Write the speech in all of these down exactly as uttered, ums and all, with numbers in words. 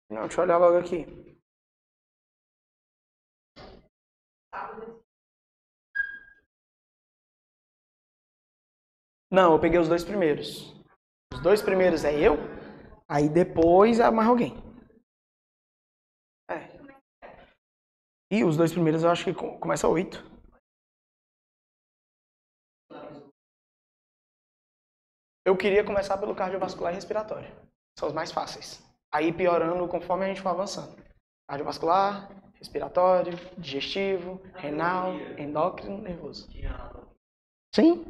Não, deixa eu olhar logo aqui. Não, eu peguei os dois primeiros. Os dois primeiros é eu, aí depois é mais alguém. É. E os dois primeiros eu acho que começa oito. Eu queria começar pelo cardiovascular e respiratório. São os mais fáceis. Aí piorando conforme a gente for avançando. Cardiovascular, respiratório, digestivo, renal, endócrino, nervoso. Sim?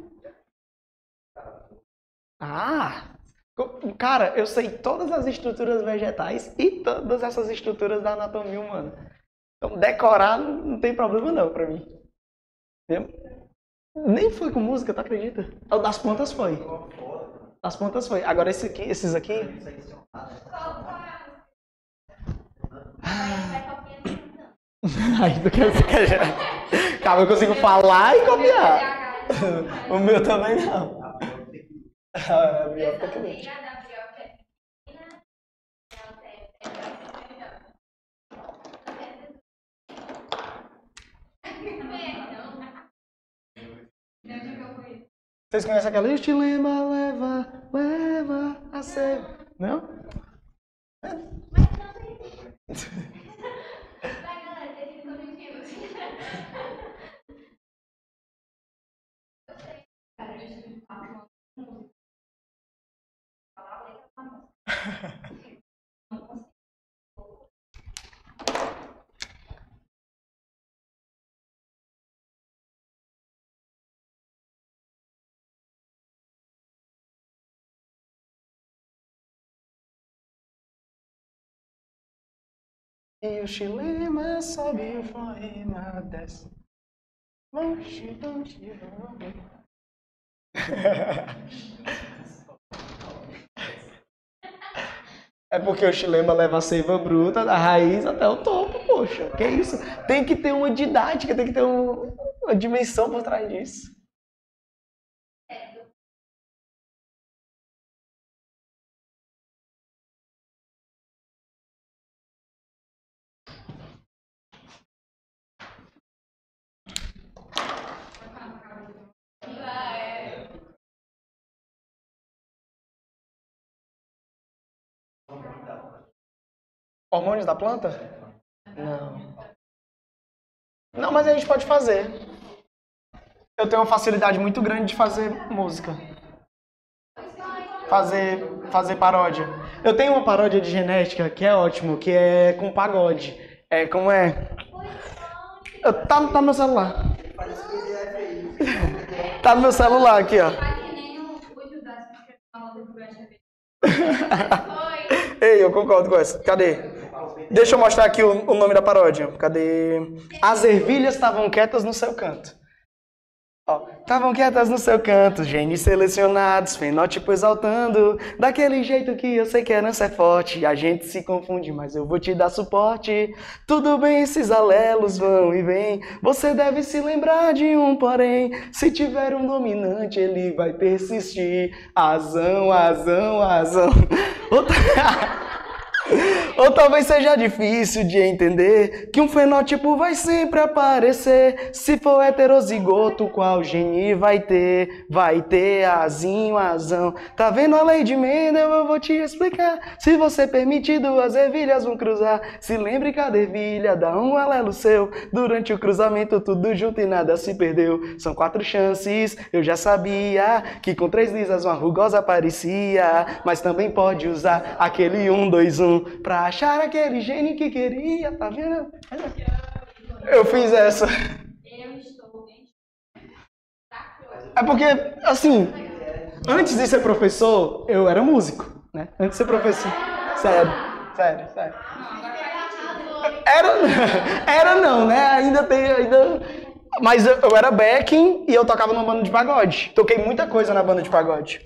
Ah! Cara, eu sei todas as estruturas vegetais e todas essas estruturas da anatomia humana. Então, decorar não tem problema não pra mim. Nem foi com música, tu acredita? O das pontas foi. Das pontas foi. Agora esse aqui, esses aqui. Aí tu quer ficar. Calma, eu consigo falar e copiar. O meu também não. A biótica que não. Vocês conhecem aquela? Estilema, leva, leva a ser. Não? E o chilema sobe o poema desce. Longe, longe, longe. É porque o chilema leva a seiva bruta da raiz até o topo, poxa. Que isso? Tem que ter uma didática, tem que ter um, uma dimensão por trás disso. Hormônios da planta? Não. Não, mas a gente pode fazer. Eu tenho uma facilidade muito grande de fazer música. Fazer, fazer paródia. Eu tenho uma paródia de genética que é ótimo, que é com pagode. É, como é? Eu, tá, tá no meu celular. Tá no meu celular aqui, ó. Ei, eu concordo com essa. Cadê? Deixa eu mostrar aqui o, o nome da paródia. Cadê? As ervilhas estavam quietas no seu canto. Estavam quietas no seu canto, genes selecionados, fenótipo exaltando. Daquele jeito que eu sei que a herança é forte. A gente se confunde, mas eu vou te dar suporte. Tudo bem, esses alelos vão e vêm. Você deve se lembrar de um porém. Se tiver um dominante, ele vai persistir. Azão, azão, azão. Outra... Ou talvez seja difícil de entender que um fenótipo vai sempre aparecer. Se for heterozigoto, qual gene vai ter? Vai ter azinho, azão. Tá vendo a lei de Mendel? Eu vou te explicar. Se você permitir, duas ervilhas vão cruzar. Se lembre, cada ervilha dá um alelo seu. Durante o cruzamento, tudo junto e nada se perdeu. São quatro chances, eu já sabia que com três lisas uma rugosa aparecia. Mas também pode usar aquele um, dois, um pra achar aquele gene que queria, tá vendo? Eu fiz essa. É porque, assim, antes de ser professor, eu era músico, né? Antes de ser professor. Sério, sério, sério. Era, era não, né? Ainda tem, ainda... Mas eu, eu era backing e eu tocava numa banda de pagode. Toquei muita coisa na banda de pagode.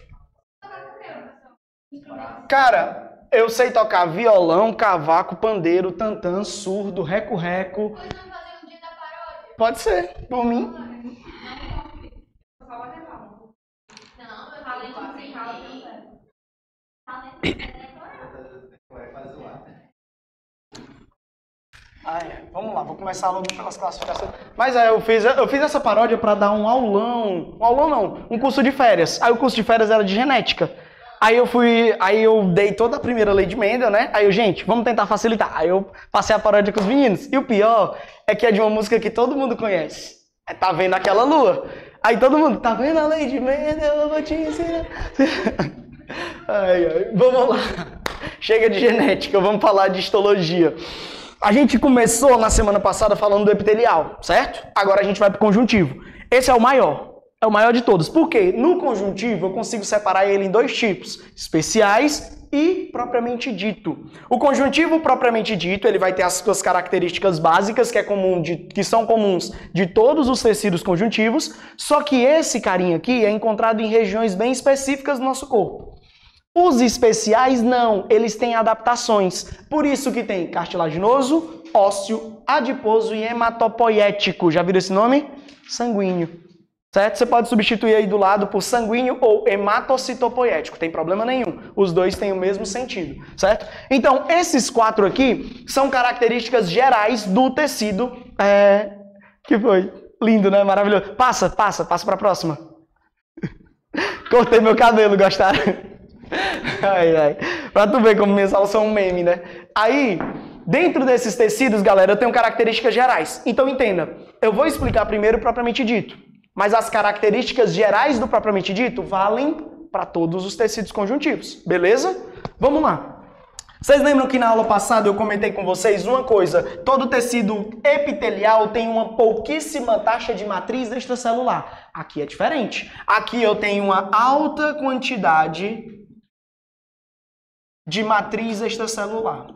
Cara, eu sei tocar violão, cavaco, pandeiro, tantã, surdo, reco-reco. Pode ser, por mim. Ah, é. Vamos lá, vou começar logo pelas classificações. Mas é, eu fiz, eu fiz essa paródia para dar um aulão. Um aulão não, um curso de férias. Aí o curso de férias era de genética. Aí eu fui, aí eu dei toda a primeira lei de Mendel, né? Aí eu, gente, vamos tentar facilitar. Aí eu passei a paródia com os meninos. E o pior é que é de uma música que todo mundo conhece. É Tá Vendo Aquela Lua? Aí todo mundo, tá vendo a lei de Mendel? Eu vou te ensinar. Ai, ai, vamos lá. Chega de genética, vamos falar de histologia. A gente começou na semana passada falando do epitelial, certo? Agora a gente vai para o conjuntivo. Esse é o maior, é o maior de todos. Por quê? No conjuntivo eu consigo separar ele em dois tipos, especiais e propriamente dito. O conjuntivo propriamente dito, ele vai ter as suas características básicas, que, é comum de, que são comuns de todos os tecidos conjuntivos, só que esse carinha aqui é encontrado em regiões bem específicas do nosso corpo. Os especiais não, eles têm adaptações. Por isso que tem cartilaginoso, ósseo, adiposo e hematopoético. Já viram esse nome? Sanguíneo. Certo? Você pode substituir aí do lado por sanguíneo ou hematocitopoético. Tem problema nenhum. Os dois têm o mesmo sentido. Certo? Então, esses quatro aqui são características gerais do tecido. É... Que foi? Lindo, né? Maravilhoso. Passa, passa, passa para a próxima. Cortei meu cabelo, gostaram? Ai, ai. Pra tu ver como minhas aulas são um meme, né? Aí, dentro desses tecidos, galera, eu tenho características gerais. Então, entenda. Eu vou explicar primeiro o propriamente dito. Mas as características gerais do propriamente dito valem para todos os tecidos conjuntivos. Beleza? Vamos lá. Vocês lembram que na aula passada eu comentei com vocês uma coisa? Todo tecido epitelial tem uma pouquíssima taxa de matriz extracelular. Aqui é diferente. Aqui eu tenho uma alta quantidade de matriz extracelular.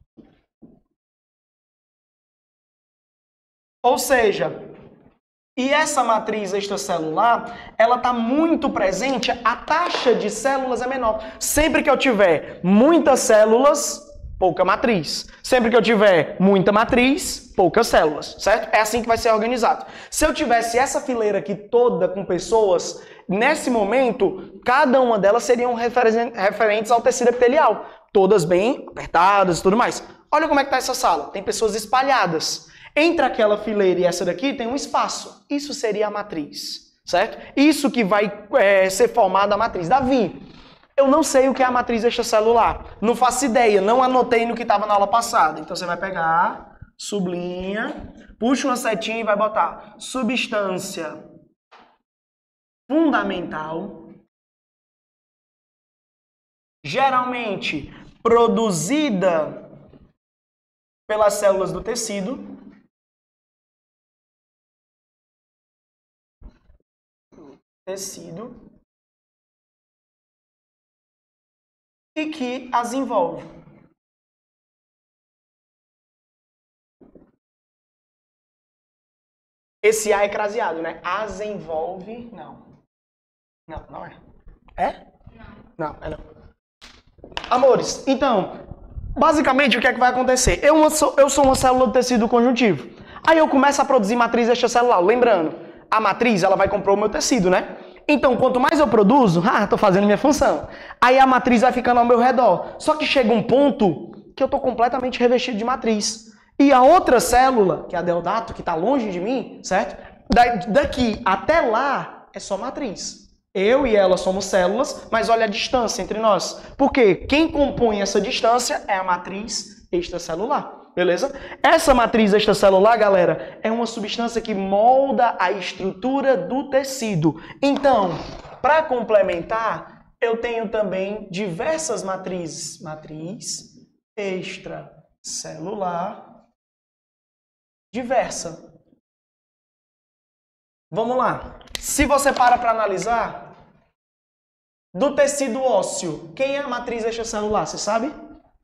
Ou seja, e essa matriz extracelular, ela está muito presente, a taxa de células é menor. Sempre que eu tiver muitas células, pouca matriz. Sempre que eu tiver muita matriz, poucas células, certo? É assim que vai ser organizado. Se eu tivesse essa fileira aqui toda com pessoas, nesse momento, cada uma delas seriam referentes ao tecido epitelial. Todas bem apertadas e tudo mais. Olha como é que está essa sala. Tem pessoas espalhadas. Entre aquela fileira e essa daqui tem um espaço. Isso seria a matriz, certo? Isso que vai é, ser formada a matriz. Davi, eu não sei o que é a matriz extracelular. Não faço ideia, não anotei no que estava na aula passada. Então você vai pegar, sublinha, puxa uma setinha e vai botar substância fundamental, geralmente produzida pelas células do tecido, tecido e que as envolve. Esse A é craseado, né? As envolve, não. Não, não é. É? Não. Não, é não. Amores, então, basicamente o que é que vai acontecer? Eu sou, eu sou uma célula do tecido conjuntivo. Aí eu começo a produzir matriz extracelular. Lembrando, a matriz, ela vai comprar o meu tecido, né? Então, quanto mais eu produzo, ah, tô fazendo minha função. Aí a matriz vai ficando ao meu redor. Só que chega um ponto que eu tô completamente revestido de matriz. E a outra célula, que é a deodato, que tá longe de mim, certo? Da, daqui até lá é só matriz. Eu e ela somos células, mas olha a distância entre nós. Porque quem compõe essa distância é a matriz extracelular. Beleza? Essa matriz extracelular, galera, é uma substância que molda a estrutura do tecido. Então, para complementar, eu tenho também diversas matrizes. Matriz extracelular diversa. Vamos lá. Se você para para analisar, do tecido ósseo, quem é a matriz extracelular? Você sabe?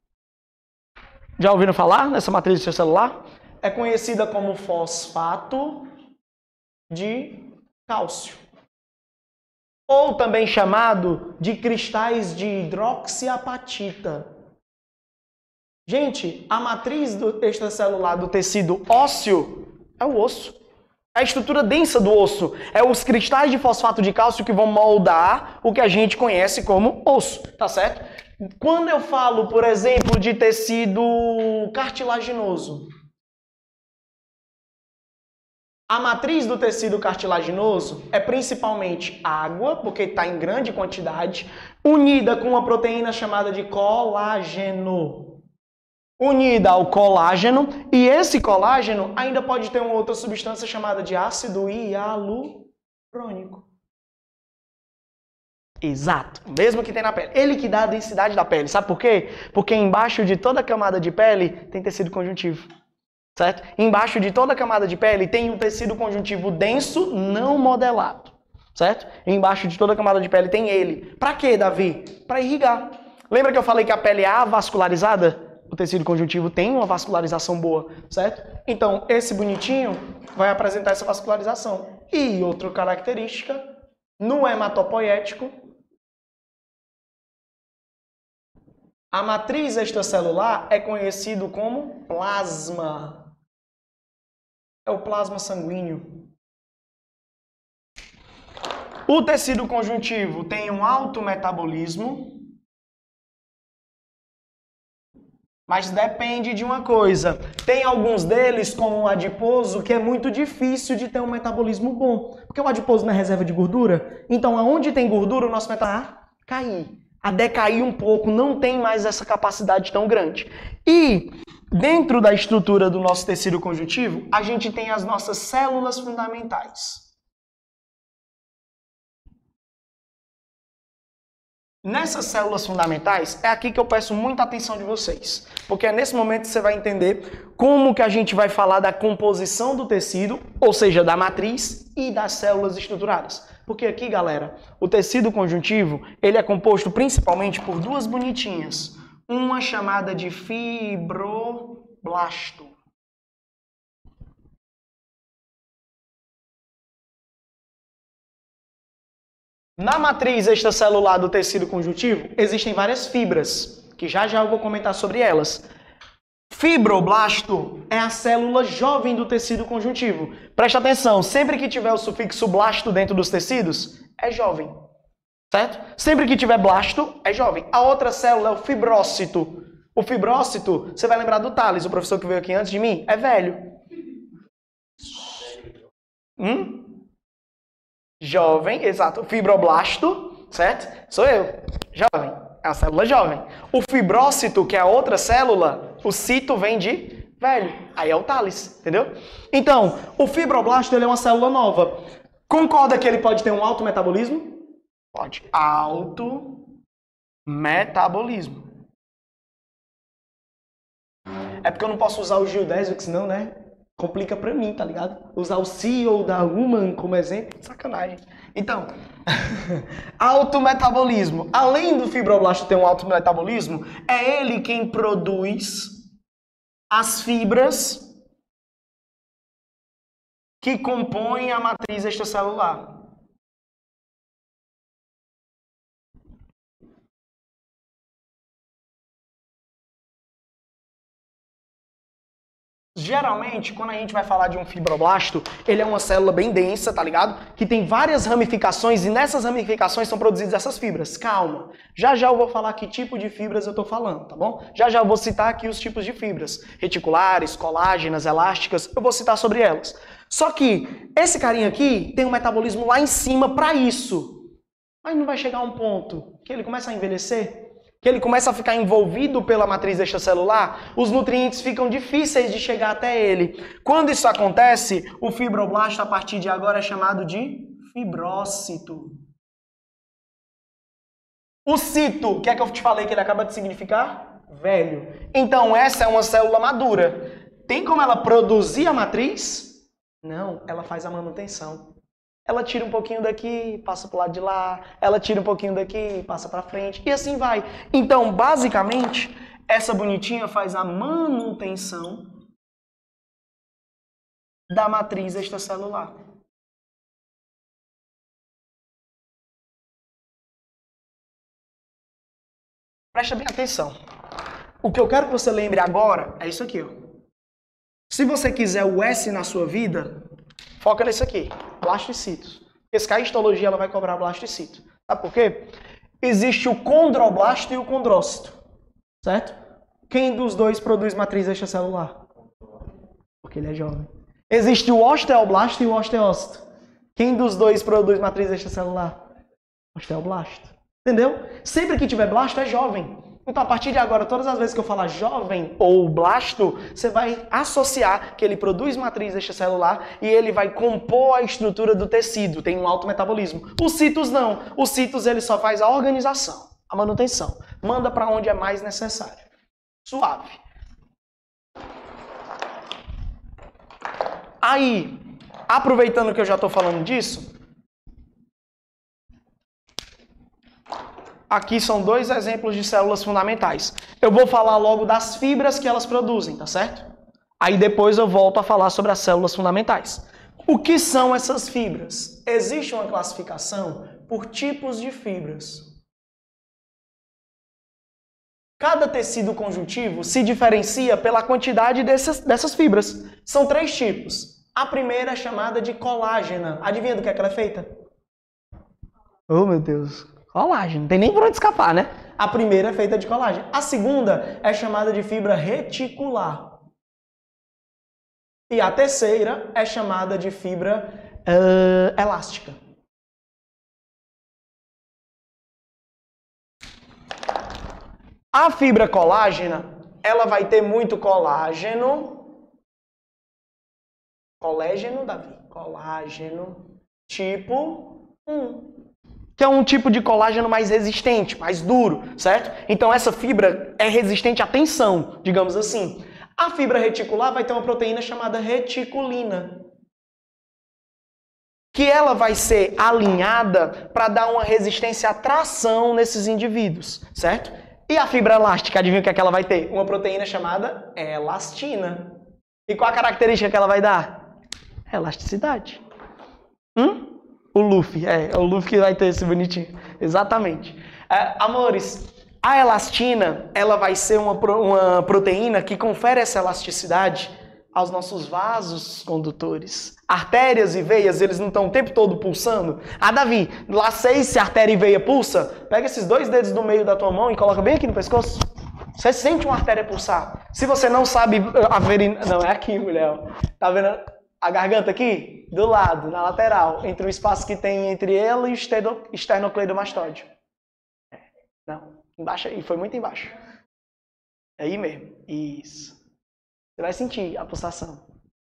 Já ouviram falar nessa matriz extracelular? É conhecida como fosfato de cálcio. Ou também chamado de cristais de hidroxiapatita. Gente, a matriz do extracelular do tecido ósseo é o osso. É a estrutura densa do osso. É os cristais de fosfato de cálcio que vão moldar o que a gente conhece como osso. Tá certo? Quando eu falo, por exemplo, de tecido cartilaginoso, A matriz do tecido cartilaginoso é principalmente água, porque está em grande quantidade, unida com uma proteína chamada de colágeno. Unida ao colágeno, e esse colágeno ainda pode ter uma outra substância chamada de ácido hialurônico. Exato, mesmo que tem na pele. Ele que dá a densidade da pele, sabe por quê? Porque embaixo de toda a camada de pele tem tecido conjuntivo. Certo? Embaixo de toda a camada de pele tem um tecido conjuntivo denso, não modelado. Certo? Embaixo de toda a camada de pele tem ele. Para quê, Davi? Para irrigar. Lembra que eu falei que a pele é avascularizada? O tecido conjuntivo tem uma vascularização boa, certo? Então, esse bonitinho vai apresentar essa vascularização. E outra característica, no hematopoético, a matriz extracelular é conhecido como plasma. É o plasma sanguíneo. O tecido conjuntivo tem um alto metabolismo, mas depende de uma coisa. Tem alguns deles, como o adiposo, que é muito difícil de ter um metabolismo bom. Porque o adiposo não é reserva de gordura. Então, aonde tem gordura, o nosso metabolismo vai cair. A decair um pouco, não tem mais essa capacidade tão grande. E dentro da estrutura do nosso tecido conjuntivo, a gente tem as nossas células fundamentais. Nessas células fundamentais, é aqui que eu peço muita atenção de vocês. Porque é nesse momento que você vai entender como que a gente vai falar da composição do tecido, ou seja, da matriz e das células estruturadas. Porque aqui, galera, o tecido conjuntivo, ele é composto principalmente por duas bonitinhas. Uma chamada de fibroblasto. Na matriz extracelular do tecido conjuntivo, existem várias fibras, que já já eu vou comentar sobre elas. Fibroblasto é a célula jovem do tecido conjuntivo. Preste atenção, sempre que tiver o sufixo blasto dentro dos tecidos, é jovem. Certo? Sempre que tiver blasto, é jovem. A outra célula é o fibrócito. O fibrócito, você vai lembrar do Thales, o professor que veio aqui antes de mim, é velho. Hum? Jovem, exato. O fibroblasto, certo? Sou eu, jovem. É a célula jovem. O fibrócito, que é a outra célula, o cito vem de velho. Aí é o Thales, entendeu? Então, o fibroblasto ele é uma célula nova. Concorda que ele pode ter um alto metabolismo? Pode. Alto metabolismo. É porque eu não posso usar o geodésio, que senão, né? Complica pra mim, tá ligado? Usar o C E O da Human como exemplo, sacanagem. Então, alto metabolismo. Além do fibroblasto ter um alto metabolismo, é ele quem produz as fibras que compõem a matriz extracelular. Geralmente, quando a gente vai falar de um fibroblasto, ele é uma célula bem densa, tá ligado? Que tem várias ramificações e nessas ramificações são produzidas essas fibras. Calma, já já eu vou falar que tipo de fibras eu tô falando, tá bom? Já já eu vou citar aqui os tipos de fibras. Reticulares, colágenas, elásticas, eu vou citar sobre elas. Só que esse carinha aqui tem um metabolismo lá em cima para isso. Mas não vai chegar a um ponto que ele começa a envelhecer? Que ele começa a ficar envolvido pela matriz extracelular, os nutrientes ficam difíceis de chegar até ele. Quando isso acontece, o fibroblasto, a partir de agora, é chamado de fibrócito. O cito, o que é que eu te falei que ele acaba de significar? Velho. Então, essa é uma célula madura. Tem como ela produzir a matriz? Não, ela faz a manutenção. Ela tira um pouquinho daqui, passa para o lado de lá. Ela tira um pouquinho daqui, passa para frente. E assim vai. Então, basicamente, essa bonitinha faz a manutenção da matriz extracelular. Presta bem atenção. O que eu quero que você lembre agora é isso aqui, ó. Se você quiser o S na sua vida, foca nesse aqui, blastocitos. Porque se a histologia ela vai cobrar blastocito. Sabe por quê? Existe o condroblasto e o condrócito. Certo? Quem dos dois produz matriz extracelular? Porque ele é jovem. Existe o osteoblasto e o osteócito. Quem dos dois produz matriz extracelular? Osteoblasto. Entendeu? Sempre que tiver blasto é jovem. Então, a partir de agora, todas as vezes que eu falar jovem ou blasto, você vai associar que ele produz matriz extracelular e ele vai compor a estrutura do tecido, tem um alto metabolismo. Os citos não. Os citos ele só faz a organização, a manutenção. Manda para onde é mais necessário. Suave. Aí, aproveitando que eu já estou falando disso, aqui são dois exemplos de células fundamentais. Eu vou falar logo das fibras que elas produzem, tá certo? Aí depois eu volto a falar sobre as células fundamentais. O que são essas fibras? Existe uma classificação por tipos de fibras. Cada tecido conjuntivo se diferencia pela quantidade dessas, dessas fibras. São três tipos. A primeira é chamada de colágena. Adivinha do que é que ela é feita? Oh, meu Deus. Colágeno. Não tem nem por onde escapar, né? A primeira é feita de colágeno. A segunda é chamada de fibra reticular. E a terceira é chamada de fibra uh, elástica. A fibra colágena, ela vai ter muito colágeno. Colágeno, Davi. Colágeno tipo um. Que é um tipo de colágeno mais resistente, mais duro, certo? Então essa fibra é resistente à tensão, digamos assim. A fibra reticular vai ter uma proteína chamada reticulina, que ela vai ser alinhada para dar uma resistência à tração nesses indivíduos, certo? E a fibra elástica, adivinha o que é que ela vai ter? Uma proteína chamada elastina. E qual a característica que ela vai dar? Elasticidade. Hum? O Luffy, é, é o Luffy que vai ter esse bonitinho. Exatamente. É, amores, a elastina, ela vai ser uma, uma proteína que confere essa elasticidade aos nossos vasos condutores. Artérias e veias, eles não estão o tempo todo pulsando? Ah, Davi, lá sei se artéria e veia pulsa. Pega esses dois dedos do meio da tua mão e coloca bem aqui no pescoço. Você sente uma artéria pulsar. Se você não sabe averiguar... Não, é aqui, mulher. Tá vendo a garganta aqui? Do lado, na lateral, entre o espaço que tem entre ela e o esternocleidomastóide. Não, embaixo aí, foi muito embaixo. É aí mesmo. Isso. Você vai sentir a pulsação.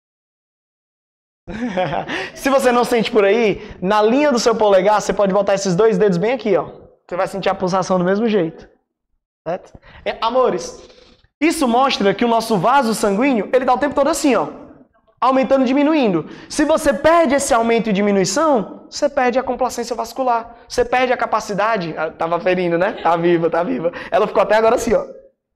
Se você não sente por aí, na linha do seu polegar, você pode botar esses dois dedos bem aqui, ó. Você vai sentir a pulsação do mesmo jeito. Certo? É, amores, isso mostra que o nosso vaso sanguíneo, ele tá o tempo todo assim, ó. Aumentando e diminuindo. Se você perde esse aumento e diminuição, você perde a complacência vascular. Você perde a capacidade... Ah, tava ferindo, né? Tá viva, tá viva. Ela ficou até agora assim, ó.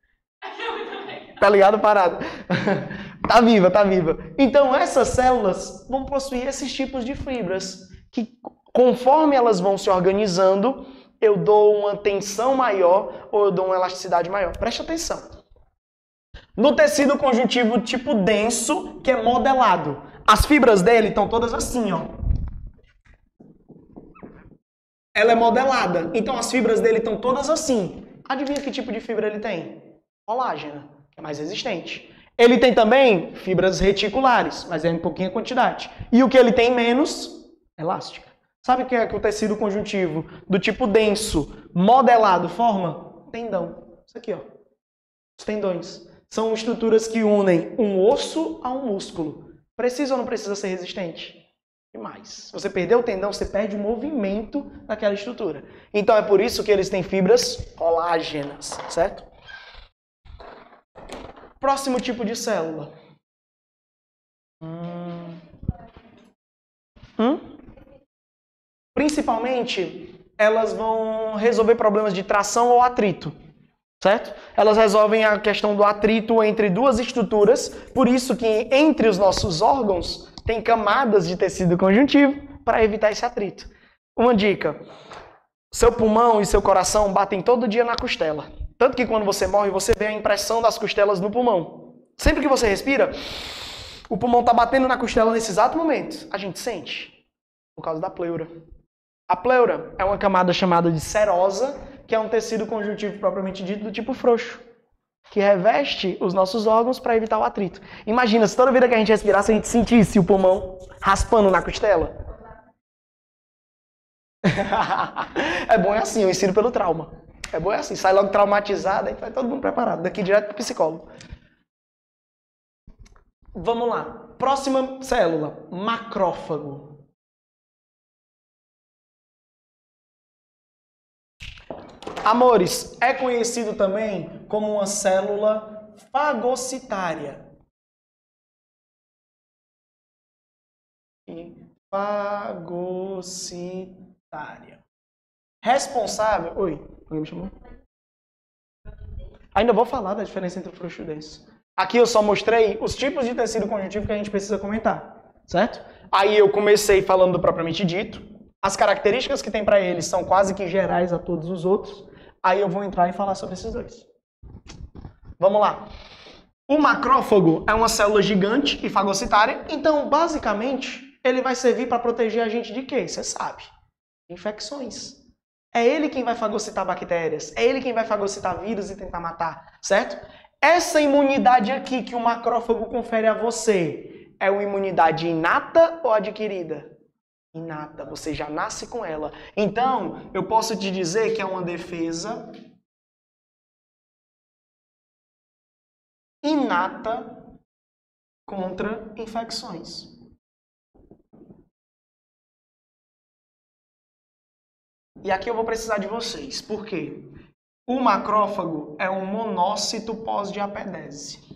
Tá ligado? Parado. Tá viva, tá viva. Então, essas células vão possuir esses tipos de fibras que, conforme elas vão se organizando, eu dou uma tensão maior ou eu dou uma elasticidade maior. Preste atenção. No tecido conjuntivo tipo denso, que é modelado, as fibras dele estão todas assim, ó. Ela é modelada, então as fibras dele estão todas assim. Adivinha que tipo de fibra ele tem? Colágena, que é mais resistente. Ele tem também fibras reticulares, mas é em pouquinha quantidade. E o que ele tem menos? Elástica. Sabe o que é que o tecido conjuntivo do tipo denso, modelado, forma? Tendão. Isso aqui, ó. Os tendões. São estruturas que unem um osso a um músculo. Precisa ou não precisa ser resistente? Demais. Se você perder o tendão, você perde o movimento daquela estrutura. Então é por isso que eles têm fibras colágenas, certo? Próximo tipo de célula. Hum. Hum? Principalmente, elas vão resolver problemas de tração ou atrito. Certo? Elas resolvem a questão do atrito entre duas estruturas, por isso que entre os nossos órgãos tem camadas de tecido conjuntivo para evitar esse atrito. Uma dica, seu pulmão e seu coração batem todo dia na costela. Tanto que quando você morre, você vê a impressão das costelas no pulmão. Sempre que você respira, o pulmão está batendo na costela nesse exato momento. A gente sente, por causa da pleura. A pleura é uma camada chamada de serosa, que é um tecido conjuntivo propriamente dito do tipo frouxo. que reveste os nossos órgãos para evitar o atrito. Imagina, se toda vida que a gente respirasse, a gente sentisse o pulmão raspando na costela. É bom é assim, eu ensino pelo trauma. É bom é assim, sai logo traumatizado, aí vai todo mundo preparado, daqui direto para o psicólogo. Vamos lá, próxima célula, macrófago. Amores, é conhecido também como uma célula fagocitária. Fagocitária. Responsável... Oi, alguém me chamou? Ainda vou falar da diferença entre o frouxo e o denso. Aqui eu só mostrei os tipos de tecido conjuntivo que a gente precisa comentar, certo? Aí eu comecei falando do propriamente dito. As características que tem para eles são quase que gerais a todos os outros. Aí eu vou entrar e falar sobre esses dois. Vamos lá. O macrófago é uma célula gigante e fagocitária. Então, basicamente, ele vai servir para proteger a gente de quê? Você sabe. Infecções. É ele quem vai fagocitar bactérias. É ele quem vai fagocitar vírus e tentar matar. Certo? Essa imunidade aqui que o macrófago confere a você é uma imunidade inata ou adquirida? Inata, você já nasce com ela. Então, eu posso te dizer que é uma defesa inata contra infecções. E aqui eu vou precisar de vocês. Por quê? O macrófago é um monócito pós-diapedese.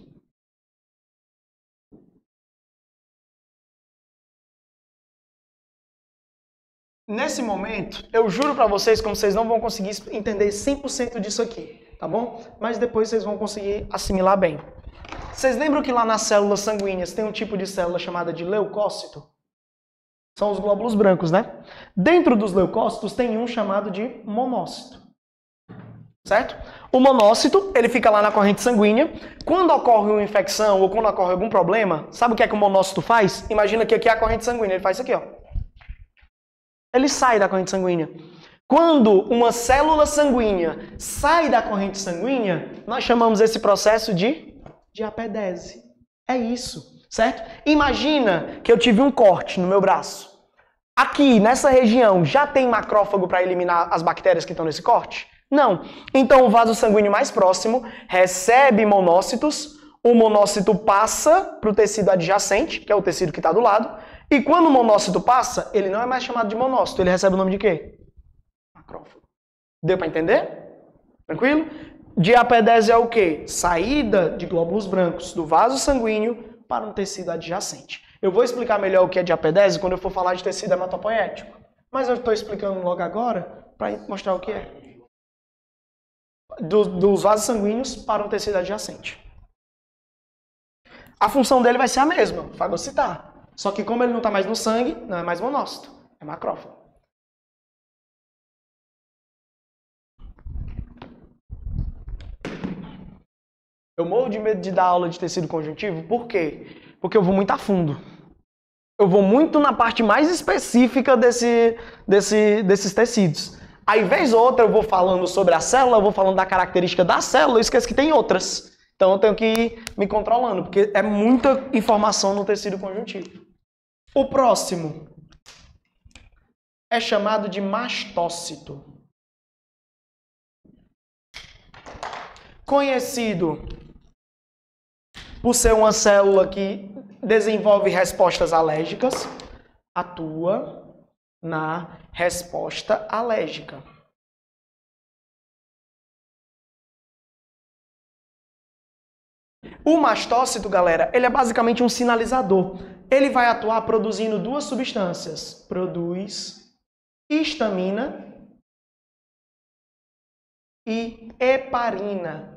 Nesse momento, eu juro pra vocês como vocês não vão conseguir entender cem por cento disso aqui, tá bom? Mas depois vocês vão conseguir assimilar bem. Vocês lembram que lá nas células sanguíneas tem um tipo de célula chamada de leucócito? São os glóbulos brancos, né? Dentro dos leucócitos tem um chamado de monócito. Certo? O monócito, ele fica lá na corrente sanguínea. Quando ocorre uma infecção ou quando ocorre algum problema, sabe o que é que o monócito faz? Imagina que aqui é a corrente sanguínea, ele faz isso aqui, ó. Ele sai da corrente sanguínea. Quando uma célula sanguínea sai da corrente sanguínea, nós chamamos esse processo de diapedese. É isso, certo? Imagina que eu tive um corte no meu braço. Aqui, nessa região, já tem macrófago para eliminar as bactérias que estão nesse corte? Não. Então, o vaso sanguíneo mais próximo recebe monócitos, o monócito passa para o tecido adjacente, que é o tecido que está do lado, e quando o monócito passa, ele não é mais chamado de monócito, ele recebe o nome de quê? Macrófago. Deu para entender? Tranquilo? Diapedese é o quê? Saída de glóbulos brancos do vaso sanguíneo para um tecido adjacente. Eu vou explicar melhor o que é diapedese quando eu for falar de tecido hematopoético. Mas eu estou explicando logo agora para mostrar o que é. Do, dos vasos sanguíneos para um tecido adjacente. A função dele vai ser a mesma, fagocitar. Só que como ele não está mais no sangue, não é mais monócito, é macrófago. Eu morro de medo de dar aula de tecido conjuntivo, por quê? Porque eu vou muito a fundo. Eu vou muito na parte mais específica desse, desse, desses tecidos. Aí, vez ou outra, eu vou falando sobre a célula, eu vou falando da característica da célula, eu esqueço que tem outras. Então, eu tenho que ir me controlando, porque é muita informação no tecido conjuntivo. O próximo é chamado de mastócito. Conhecido por ser uma célula que desenvolve respostas alérgicas, atua na resposta alérgica. O mastócito, galera, ele é basicamente um sinalizador. Ele vai atuar produzindo duas substâncias. Produz histamina e heparina.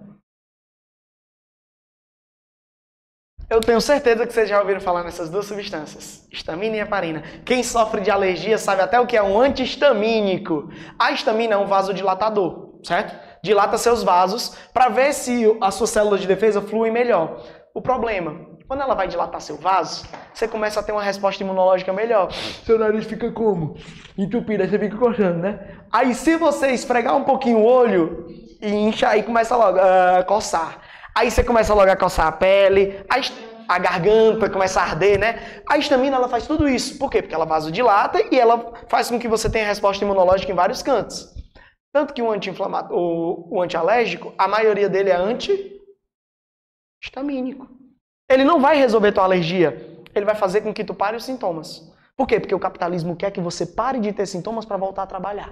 Eu tenho certeza que vocês já ouviram falar nessas duas substâncias, histamina e heparina. Quem sofre de alergia sabe até o que é um antihistamínico. A histamina é um vasodilatador, certo? Dilata seus vasos para ver se as suas células de defesa fluem melhor. O problema, quando ela vai dilatar seu vaso, você começa a ter uma resposta imunológica melhor. Seu nariz fica como? Entupido, aí você fica coçando, né? Aí se você esfregar um pouquinho o olho e inchar, aí começa logo a coçar. Aí você começa logo a coçar a pele, a, a garganta começa a arder, né? A histamina, ela faz tudo isso. Por quê? Porque ela vasodilata e ela faz com que você tenha resposta imunológica em vários cantos. Tanto que o anti-inflamatório, o, o antialérgico, a maioria dele é anti-histamínico. Ele não vai resolver tua alergia, ele vai fazer com que tu pare os sintomas. Por quê? Porque o capitalismo quer que você pare de ter sintomas para voltar a trabalhar.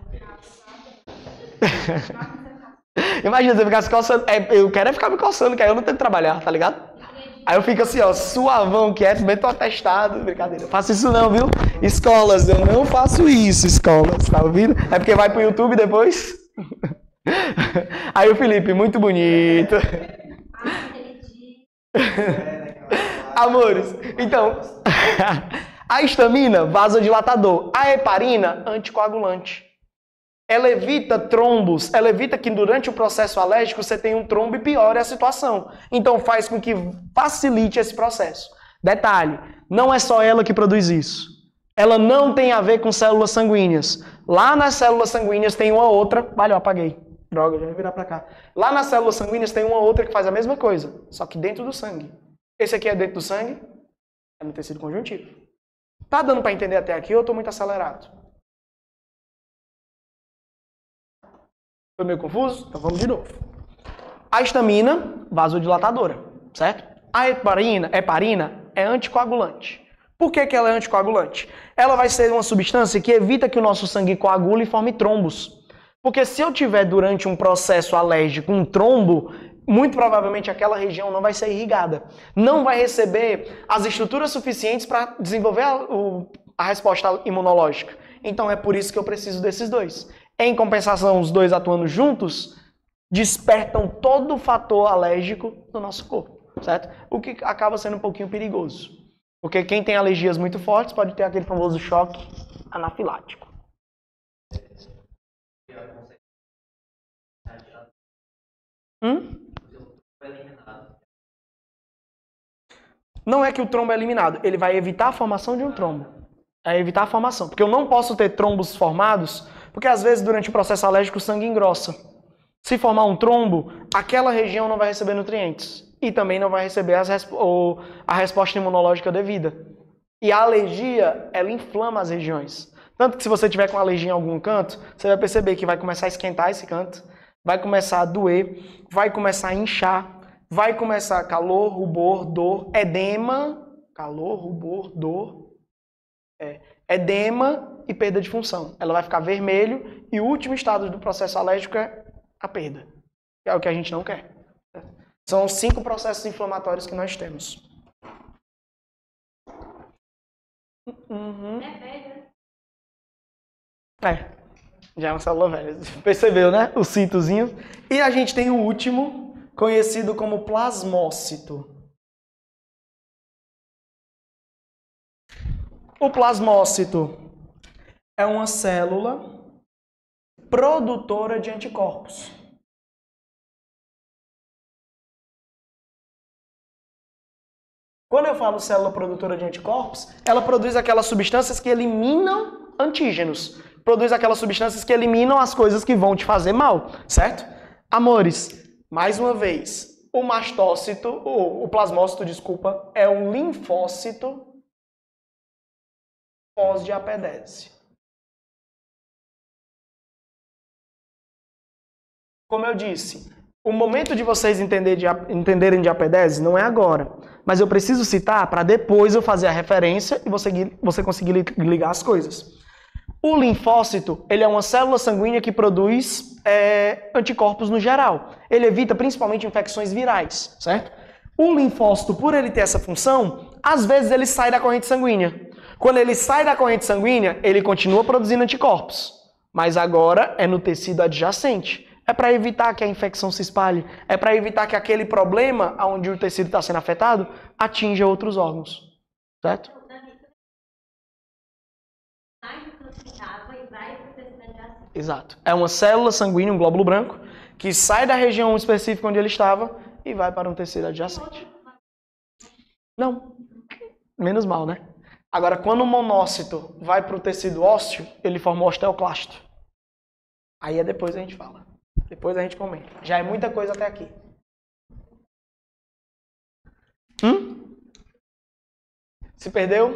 Imagina, você ficar se coçando. É, eu quero é ficar me coçando, que aí eu não tenho que trabalhar, tá ligado? Aí eu fico assim, ó, suavão, quieto, bem tô atestado. Brincadeira, eu faço isso não, viu? Escolas, eu não faço isso, escolas, tá ouvindo? É porque vai pro YouTube depois. Aí o Felipe, muito bonito. Amores, então, a histamina, vasodilatador. A heparina, anticoagulante. Ela evita trombos, ela evita que durante o processo alérgico você tenha um trombo e piore a situação. Então faz com que facilite esse processo. Detalhe, não é só ela que produz isso. Ela não tem a ver com células sanguíneas. Lá nas células sanguíneas tem uma outra... Valeu, apaguei. Droga, já ia virar pra cá. Lá nas células sanguíneas tem uma outra que faz a mesma coisa, só que dentro do sangue. Esse aqui é dentro do sangue, é no tecido conjuntivo. Tá dando pra entender até aqui ou eu tô muito acelerado? Foi meio confuso? Então vamos de novo. A histamina, vasodilatadora, certo? A heparina, heparina é anticoagulante. Por que que ela é anticoagulante? Ela vai ser uma substância que evita que o nosso sangue coagule e forme trombos. Porque se eu tiver durante um processo alérgico um trombo, muito provavelmente aquela região não vai ser irrigada. Não vai receber as estruturas suficientes para desenvolver a, o, a resposta imunológica. Então é por isso que eu preciso desses dois. Em compensação, os dois atuando juntos, despertam todo o fator alérgico do nosso corpo, certo? O que acaba sendo um pouquinho perigoso. Porque quem tem alergias muito fortes pode ter aquele famoso choque anafilático. Hum? Não é que o trombo é eliminado, ele vai evitar a formação de um trombo. É evitar a formação. Porque eu não posso ter trombos formados, porque às vezes durante o processo alérgico o sangue engrossa. Se formar um trombo, aquela região não vai receber nutrientes. E também não vai receber as resp- ou a resposta imunológica devida. E a alergia, ela inflama as regiões. Tanto que se você tiver com alergia em algum canto, você vai perceber que vai começar a esquentar esse canto, vai começar a doer, vai começar a inchar, vai começar calor, rubor, dor, edema, calor, rubor, dor, é, edema e perda de função. Ela vai ficar vermelho e o último estado do processo alérgico é a perda. Que é o que a gente não quer. São os cinco processos inflamatórios que nós temos. Uhum. É, já é uma célula velha. Percebeu, né? O citozinho. E a gente tem o último, conhecido como plasmócito. O plasmócito é uma célula produtora de anticorpos. Quando eu falo célula produtora de anticorpos, ela produz aquelas substâncias que eliminam antígenos. Produz aquelas substâncias que eliminam as coisas que vão te fazer mal, certo? Amores, mais uma vez, o mastócito, o, o plasmócito, desculpa, é um linfócito pós-diapedese. Como eu disse, o momento de vocês entender de, entenderem diapedese não é agora, mas eu preciso citar para depois eu fazer a referência e você, você conseguir ligar as coisas. O linfócito, ele é uma célula sanguínea que produz é, anticorpos no geral. Ele evita principalmente infecções virais, certo? O linfócito, por ele ter essa função, às vezes ele sai da corrente sanguínea. Quando ele sai da corrente sanguínea, ele continua produzindo anticorpos, mas agora é no tecido adjacente. É para evitar que a infecção se espalhe, é para evitar que aquele problema onde o tecido está sendo afetado atinja outros órgãos, certo? Exato. É uma célula sanguínea, um glóbulo branco, que sai da região específica onde ele estava e vai para um tecido adjacente. Não. Menos mal, né? Agora, quando o monócito vai para o tecido ósseo, ele forma o osteoclasto. Aí é depois a gente fala. Depois a gente comenta. Já é muita coisa até aqui. Hum? Se perdeu?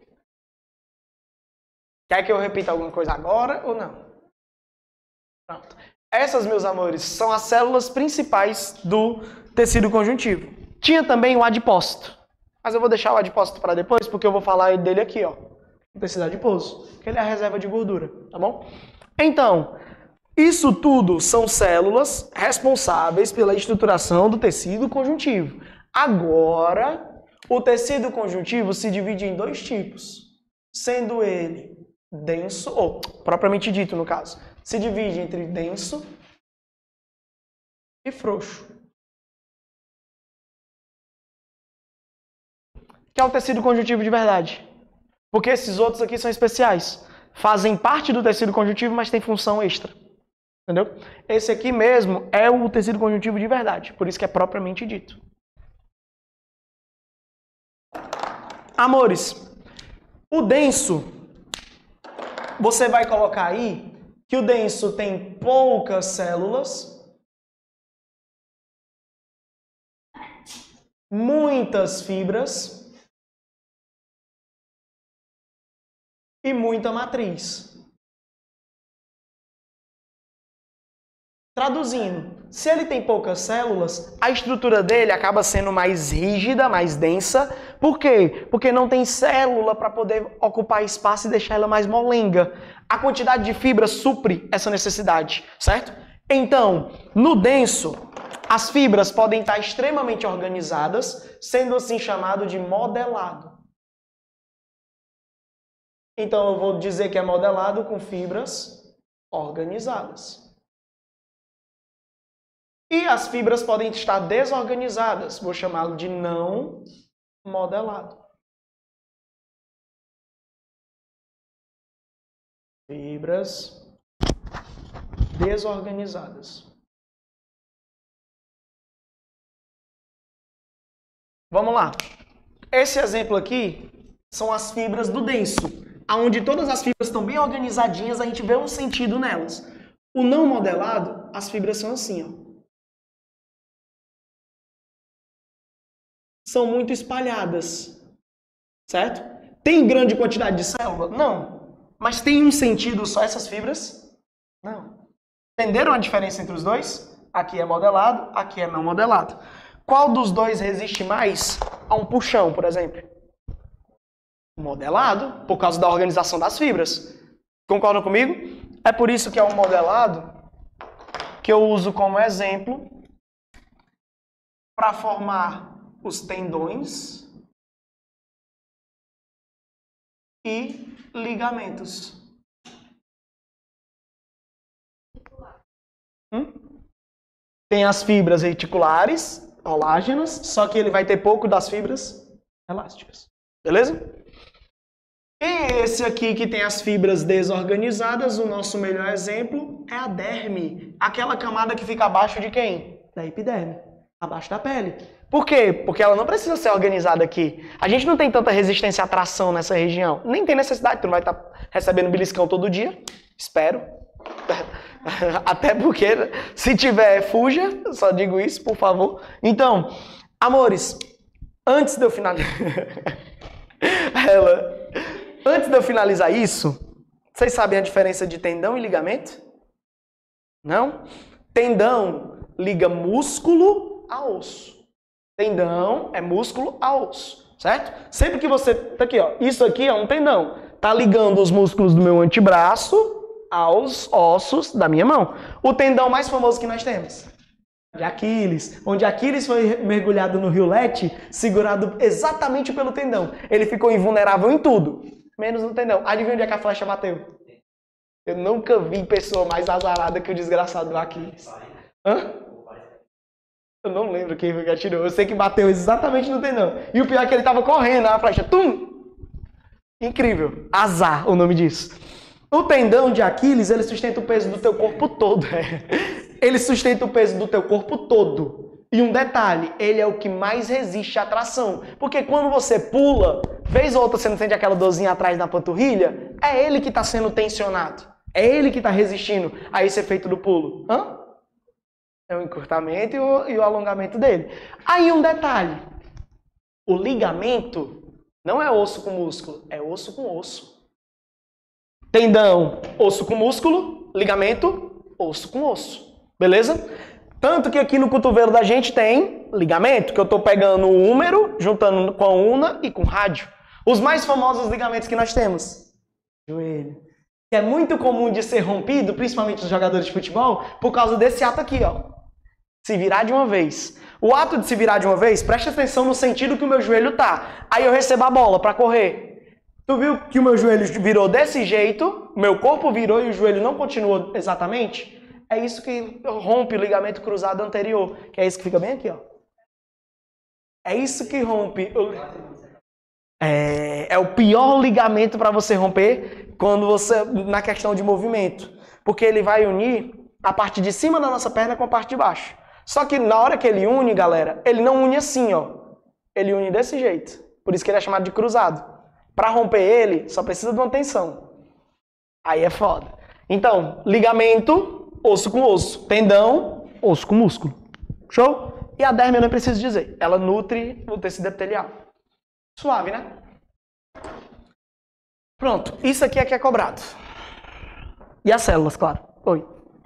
Quer que eu repita alguma coisa agora ou não? Pronto. Essas, meus amores, são as células principais do tecido conjuntivo. Tinha também o adipócito. Mas eu vou deixar o adipócito para depois, porque eu vou falar dele aqui, ó. O tecido adiposo, que ele é a reserva de gordura, tá bom? Então, isso tudo são células responsáveis pela estruturação do tecido conjuntivo. Agora, o tecido conjuntivo se divide em dois tipos, sendo ele denso, ou propriamente dito no caso, se divide entre denso e frouxo. Que é o tecido conjuntivo de verdade. Porque esses outros aqui são especiais. Fazem parte do tecido conjuntivo, mas têm função extra. Entendeu? Esse aqui mesmo é o tecido conjuntivo de verdade. Por isso que é propriamente dito. Amores, o denso, você vai colocar aí que o denso tem poucas células, muitas fibras e muita matriz. Traduzindo, se ele tem poucas células, a estrutura dele acaba sendo mais rígida, mais densa. Por quê? Porque não tem célula para poder ocupar espaço e deixar ela mais molenga. A quantidade de fibra supre essa necessidade, certo? Então, no denso, as fibras podem estar extremamente organizadas, sendo assim chamado de modelado. Então, eu vou dizer que é modelado com fibras organizadas. E as fibras podem estar desorganizadas. Vou chamá-lo de não modelado. Fibras desorganizadas. Vamos lá. Esse exemplo aqui são as fibras do denso, onde todas as fibras estão bem organizadinhas, a gente vê um sentido nelas. O não modelado, as fibras são assim, ó. São muito espalhadas, certo? Tem grande quantidade de célula? Não. Mas tem um sentido só essas fibras? Não. Entenderam a diferença entre os dois? Aqui é modelado, aqui é não modelado. Qual dos dois resiste mais a um puxão, por exemplo? Modelado, por causa da organização das fibras. Concordam comigo? É por isso que é um modelado que eu uso como exemplo para formar os tendões e ligamentos. Hum? Tem as fibras reticulares, colágenas, só que ele vai ter pouco das fibras elásticas. Beleza? E esse aqui que tem as fibras desorganizadas, o nosso melhor exemplo é a derme. Aquela camada que fica abaixo de quem? Da epiderme. Abaixo da pele. Por quê? Porque ela não precisa ser organizada aqui. A gente não tem tanta resistência à tração nessa região. Nem tem necessidade, tu não vai estar recebendo beliscão todo dia. Espero. Até porque, se tiver, fuja. Só digo isso, por favor. Então, amores, antes de eu finalizar... Ela... Antes de eu finalizar isso, vocês sabem a diferença de tendão e ligamento? Não? Tendão liga músculo a osso. Tendão é músculo a osso, certo? Sempre que você... Tá aqui, ó. Isso aqui é um tendão. Tá ligando os músculos do meu antebraço aos ossos da minha mão. O tendão mais famoso que nós temos? De Aquiles. Onde Aquiles foi mergulhado no rio Lete, segurado exatamente pelo tendão. Ele ficou invulnerável em tudo, menos no tendão. Adivinha onde é que a flecha bateu? Eu nunca vi pessoa mais azarada que o desgraçado do Aquiles. Hã? Eu não lembro quem foi que atirou. Eu sei que bateu exatamente no tendão. E o pior é que ele tava correndo, a flecha, tum! Incrível. Azar, o nome disso. O tendão de Aquiles, ele sustenta o peso do teu corpo todo. Ele sustenta o peso do teu corpo todo. E um detalhe, ele é o que mais resiste à tração. Porque quando você pula, vez ou outra você não sente aquela dorzinha atrás na panturrilha, é ele que está sendo tensionado. É ele que está resistindo a esse efeito do pulo. Hã? É o encurtamento e o, e o alongamento dele. Aí um detalhe. O ligamento não é osso com músculo, é osso com osso. Tendão, osso com músculo. Ligamento, osso com osso. Beleza? Tanto que aqui no cotovelo da gente tem ligamento, que eu estou pegando o húmero, juntando com a una e com o rádio. Os mais famosos ligamentos que nós temos. Joelho. Que é muito comum de ser rompido, principalmente os jogadores de futebol, por causa desse ato aqui, ó. Se virar de uma vez. O ato de se virar de uma vez, preste atenção no sentido que o meu joelho tá. Aí eu recebo a bola para correr. Tu viu que o meu joelho virou desse jeito, meu corpo virou e o joelho não continuou exatamente? É isso que rompe o ligamento cruzado anterior, que é isso que fica bem aqui, ó. É isso que rompe. É, é o pior ligamento para você romper quando você na questão de movimento, porque ele vai unir a parte de cima da nossa perna com a parte de baixo. Só que na hora que ele une, galera, ele não une assim, ó. Ele une desse jeito. Por isso que ele é chamado de cruzado. Para romper ele, só precisa de uma tensão. Aí é foda. Então, ligamento, osso com osso. Tendão, osso com músculo. Show? E a derme eu não preciso dizer. Ela nutre o tecido epitelial. Suave, né? Pronto. Isso aqui é que é cobrado. E as células, claro. Oi.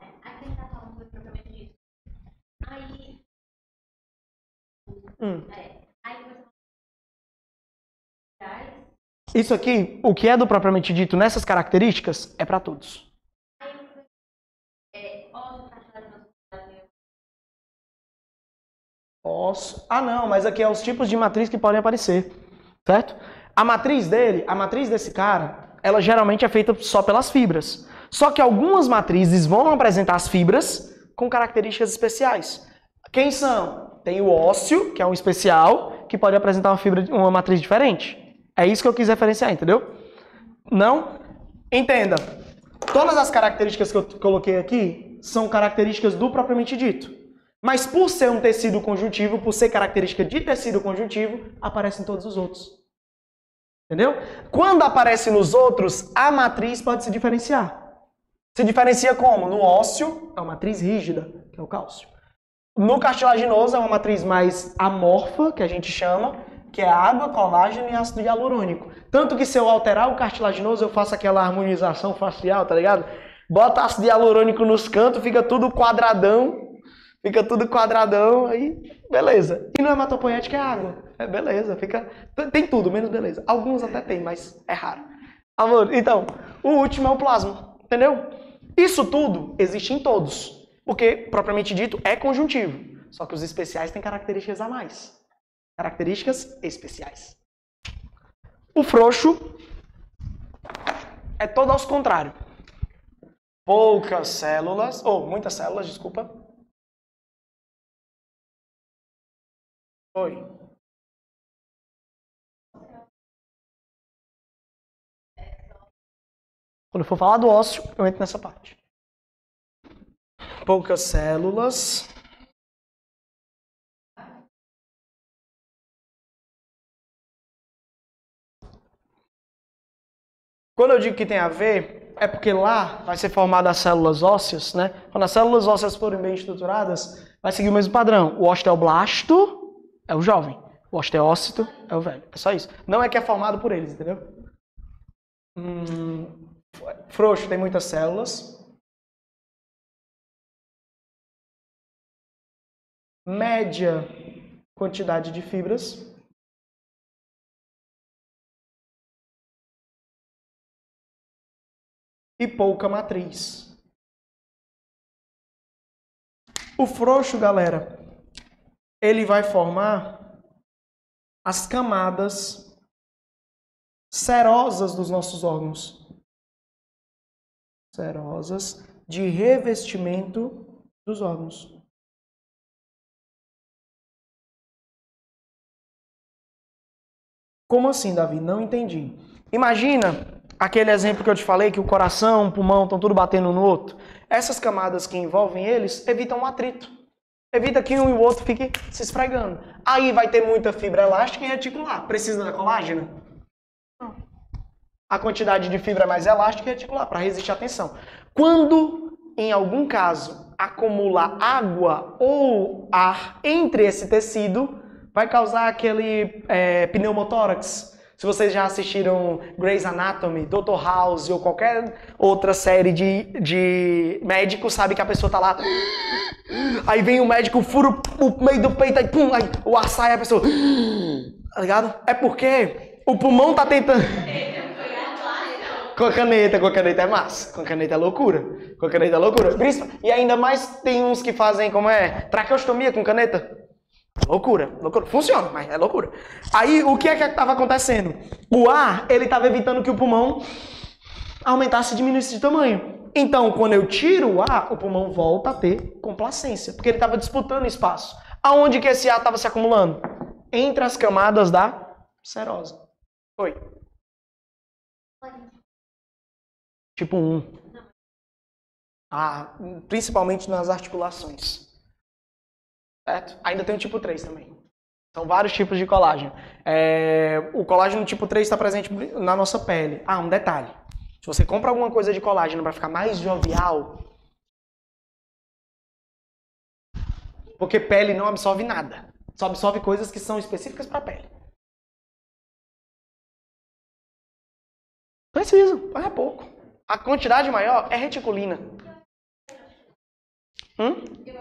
Hum. Isso aqui, o que é do propriamente dito nessas características, é para todos. Osso. Ah, não, mas aqui é os tipos de matriz que podem aparecer, certo? A matriz dele, a matriz desse cara, ela geralmente é feita só pelas fibras. Só que algumas matrizes vão apresentar as fibras com características especiais. Quem são? Tem o ósseo, que é um especial, que pode apresentar uma fibra, uma matriz diferente. É isso que eu quis referenciar, entendeu? Não? Entenda. Todas as características que eu coloquei aqui são características do propriamente dito. Mas por ser um tecido conjuntivo, por ser característica de tecido conjuntivo, aparece em todos os outros. Entendeu? Quando aparece nos outros, a matriz pode se diferenciar. Se diferencia como? No ósseo, é uma matriz rígida, que é o cálcio. No cartilaginoso, é uma matriz mais amorfa, que a gente chama, que é água, colágeno e ácido hialurônico. Tanto que se eu alterar o cartilaginoso, eu faço aquela harmonização facial, tá ligado? Bota ácido hialurônico nos cantos, fica tudo quadradão. Fica tudo quadradão, aí beleza. E no hematopoético é água. É beleza, fica... Tem tudo, menos beleza. Alguns até tem, mas é raro. Amor, então, o último é o plasma, entendeu? Isso tudo existe em todos. Porque, propriamente dito, é conjuntivo. Só que os especiais têm características a mais. Características especiais. O frouxo é todo ao contrário. Poucas células, ou muitas células, desculpa. Oi. Quando eu for falar do ósseo, eu entro nessa parte. Poucas células. Quando eu digo que tem a ver, é porque lá vai ser formada as células ósseas, né? Quando as células ósseas forem bem estruturadas, vai seguir o mesmo padrão. O osteoblasto é o jovem, o osteócito é o velho. É só isso. Não é que é formado por eles, entendeu? Hum, frouxo tem muitas células. Média quantidade de fibras. E pouca matriz. O frouxo, galera, ele vai formar as camadas serosas dos nossos órgãos. Serosas de revestimento dos órgãos. Como assim, Davi? Não entendi. Imagina aquele exemplo que eu te falei, que o coração, o pulmão estão tudo batendo um no outro. Essas camadas que envolvem eles evitam um atrito. Evita que um e o outro fiquem se esfregando. Aí vai ter muita fibra elástica e reticular. Precisa da colágena? Não. A quantidade de fibra é mais elástica e reticular, para resistir à tensão. Quando, em algum caso, acumula água ou ar entre esse tecido, vai causar aquele é, pneumotórax. Se vocês já assistiram Grey's Anatomy, doutor House ou qualquer outra série de, de médico, sabe que a pessoa tá lá. Aí vem o médico, fura o meio do peito, aí, pum, aí o ar sai, a pessoa. Tá ligado? É porque o pulmão tá tentando. Com a caneta, com a caneta é massa. Com a caneta é loucura. Com a caneta é loucura. E ainda mais tem uns que fazem, como é? Traqueostomia com caneta. Loucura, loucura. Funciona, mas é loucura. Aí, o que é que estava acontecendo? O ar, ele estava evitando que o pulmão aumentasse e diminuísse de tamanho. Então, quando eu tiro o ar, o pulmão volta a ter complacência, porque ele estava disputando espaço. Aonde que esse ar estava se acumulando? Entre as camadas da serosa. Oi. Tipo um. Ah, principalmente nas articulações. Certo? Ainda tem o tipo três também. São vários tipos de colágeno. É, o colágeno tipo três está presente na nossa pele. Ah, um detalhe. Se você compra alguma coisa de colágeno para ficar mais jovial, porque pele não absorve nada. Só absorve coisas que são específicas para a pele. Precisa, mas é pouco. A quantidade maior é reticulina. Hum?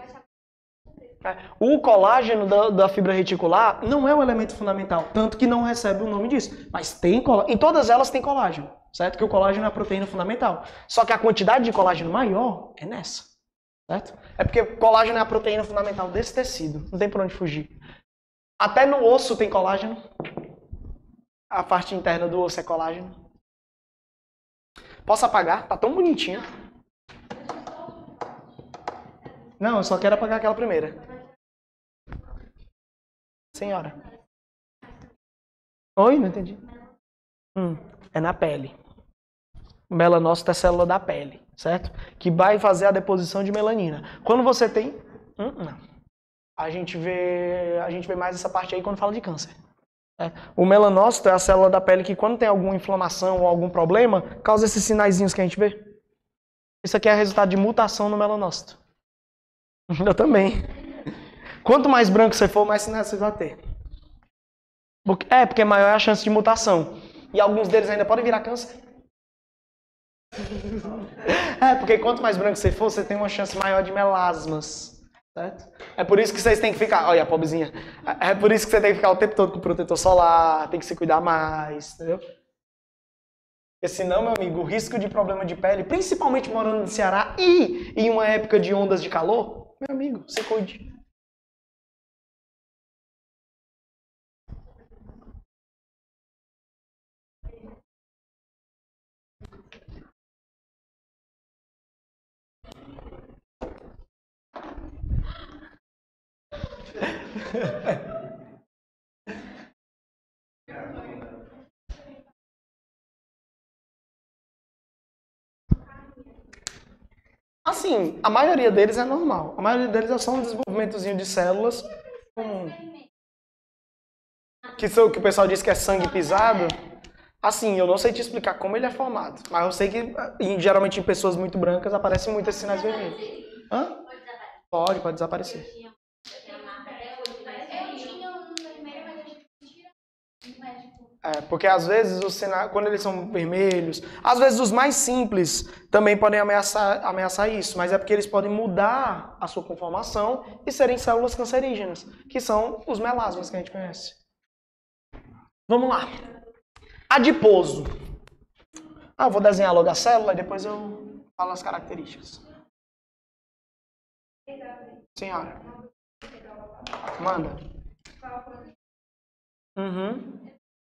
O colágeno da, da fibra reticular não é um elemento fundamental, tanto que não recebe o nome disso. Mas tem colágeno. Em todas elas tem colágeno, certo? Que o colágeno é a proteína fundamental. Só que a quantidade de colágeno maior é nessa, certo? É porque o colágeno é a proteína fundamental desse tecido. Não tem por onde fugir. Até no osso tem colágeno. A parte interna do osso é colágeno. Posso apagar? Tá tão bonitinho. Não, eu só quero apagar aquela primeira. Senhora. Oi, não entendi. Hum, é na pele. O melanócito é célula da pele, certo? Que vai fazer a deposição de melanina. Quando você tem... Hum, não. A gente vê, a gente vê mais essa parte aí quando fala de câncer. É. O melanócito é a célula da pele que quando tem alguma inflamação ou algum problema, causa esses sinaizinhos que a gente vê. Isso aqui é resultado de mutação no melanócito. Eu também. Quanto mais branco você for, mais sinais você vai ter. É, porque maior é a chance de mutação. E alguns deles ainda podem virar câncer. É, porque quanto mais branco você for, você tem uma chance maior de melasmas. Certo? É por isso que vocês têm que ficar... Olha a pobrezinha. É por isso que você tem que ficar o tempo todo com protetor solar, tem que se cuidar mais, entendeu? Porque senão, meu amigo, o risco de problema de pele, principalmente morando no Ceará e em uma época de ondas de calor, meu amigo, você cuide. Assim, a maioria deles é normal. A maioria deles é só um desenvolvimentozinho de células comum. Que, são, que o pessoal diz que é sangue pisado. Assim, eu não sei te explicar como ele é formado. Mas eu sei que, geralmente, em pessoas muito brancas, aparecem muitos sinais vermelhos. Hã? Pode, pode desaparecer. É, porque às vezes os sinais, quando eles são vermelhos, às vezes os mais simples também podem ameaçar, ameaçar isso, mas é porque eles podem mudar a sua conformação e serem células cancerígenas, que são os melasmas que a gente conhece. Vamos lá. Adiposo. Ah, eu vou desenhar logo a célula e depois eu falo as características. Senhora. Manda. Uhum.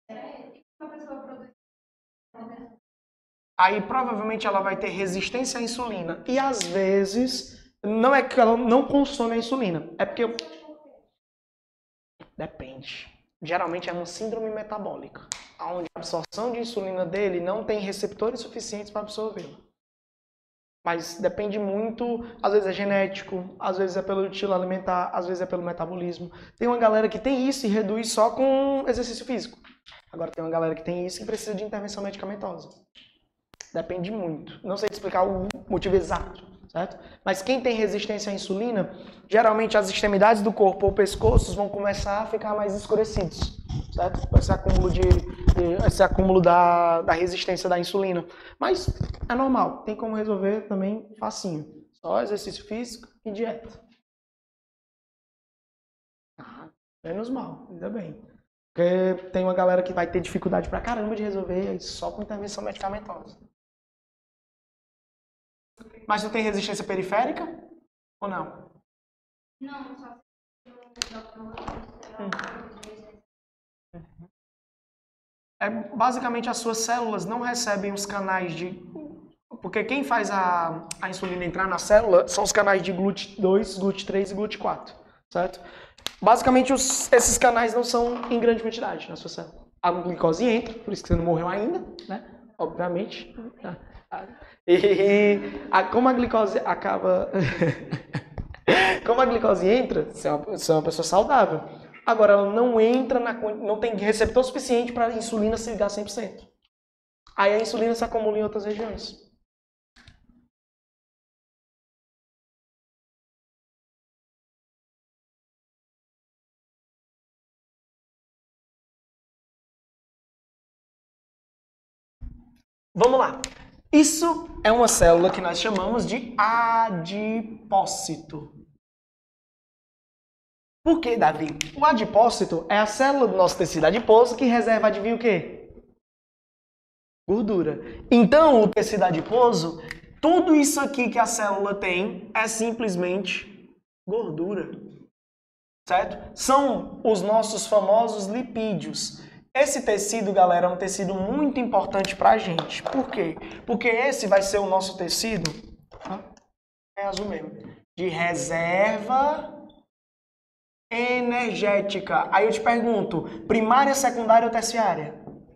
Aí provavelmente ela vai ter resistência à insulina. E às vezes, não é que ela não consome a insulina. É porque... Depende. Geralmente é uma síndrome metabólica, onde a absorção de insulina dele não tem receptores suficientes para absorvê-la. Mas depende muito, às vezes é genético, às vezes é pelo estilo alimentar, às vezes é pelo metabolismo. Tem uma galera que tem isso e reduz só com exercício físico. Agora tem uma galera que tem isso e precisa de intervenção medicamentosa. Depende muito. Não sei te explicar o motivo exato, certo? Mas quem tem resistência à insulina, geralmente as extremidades do corpo ou pescoços vão começar a ficar mais escurecidos, certo? Esse acúmulo, de, de, esse acúmulo da, da resistência da insulina. Mas é normal, tem como resolver também facinho. Só exercício físico e dieta. Ah, menos mal, ainda bem. Porque tem uma galera que vai ter dificuldade pra caramba de resolver só com intervenção medicamentosa. Mas tu tem resistência periférica? Ou não? Não, só Hum. É, basicamente as suas células não recebem os canais de... Porque quem faz a, a insulina entrar na célula são os canais de G L U T dois, G L U T três e G L U T quatro, certo? Basicamente os, esses canais não são em grande quantidade na sua célula. A glicose entra, por isso que você não morreu ainda, né? Obviamente. E a, como a glicose acaba... como a glicose entra, você é, uma, você é uma pessoa saudável. Agora, ela não entra, na, não tem receptor suficiente para a insulina se ligar cem por cento. Aí a insulina se acumula em outras regiões. Vamos lá. Isso é uma célula que nós chamamos de adipócito. Por que, Davi? O adipócito é a célula do nosso tecido adiposo que reserva, adivinha o quê? Gordura. Então, o tecido adiposo, tudo isso aqui que a célula tem é simplesmente gordura. Certo? São os nossos famosos lipídios. Esse tecido, galera, é um tecido muito importante pra gente. Por quê? Porque esse vai ser o nosso tecido, é azul mesmo, de reserva energética. Aí eu te pergunto, primária, secundária ou terciária?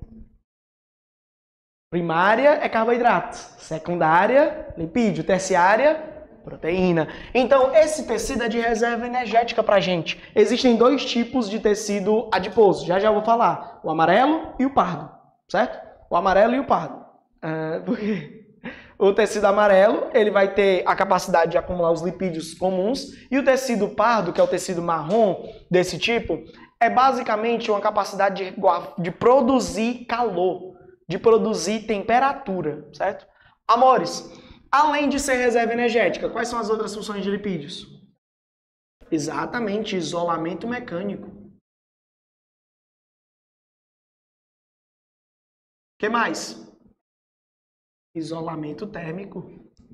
Primária é carboidrato, secundária, lipídio, terciária, proteína. Então, esse tecido é de reserva energética pra gente. Existem dois tipos de tecido adiposo, já já vou falar, o amarelo e o pardo, certo? O amarelo e o pardo. Ah, por quê? O tecido amarelo, ele vai ter a capacidade de acumular os lipídios comuns, e o tecido pardo, que é o tecido marrom desse tipo, é basicamente uma capacidade de, de produzir calor, de produzir temperatura, certo? Amores, além de ser reserva energética, quais são as outras funções de lipídios? Exatamente, isolamento mecânico. O que mais? Isolamento térmico.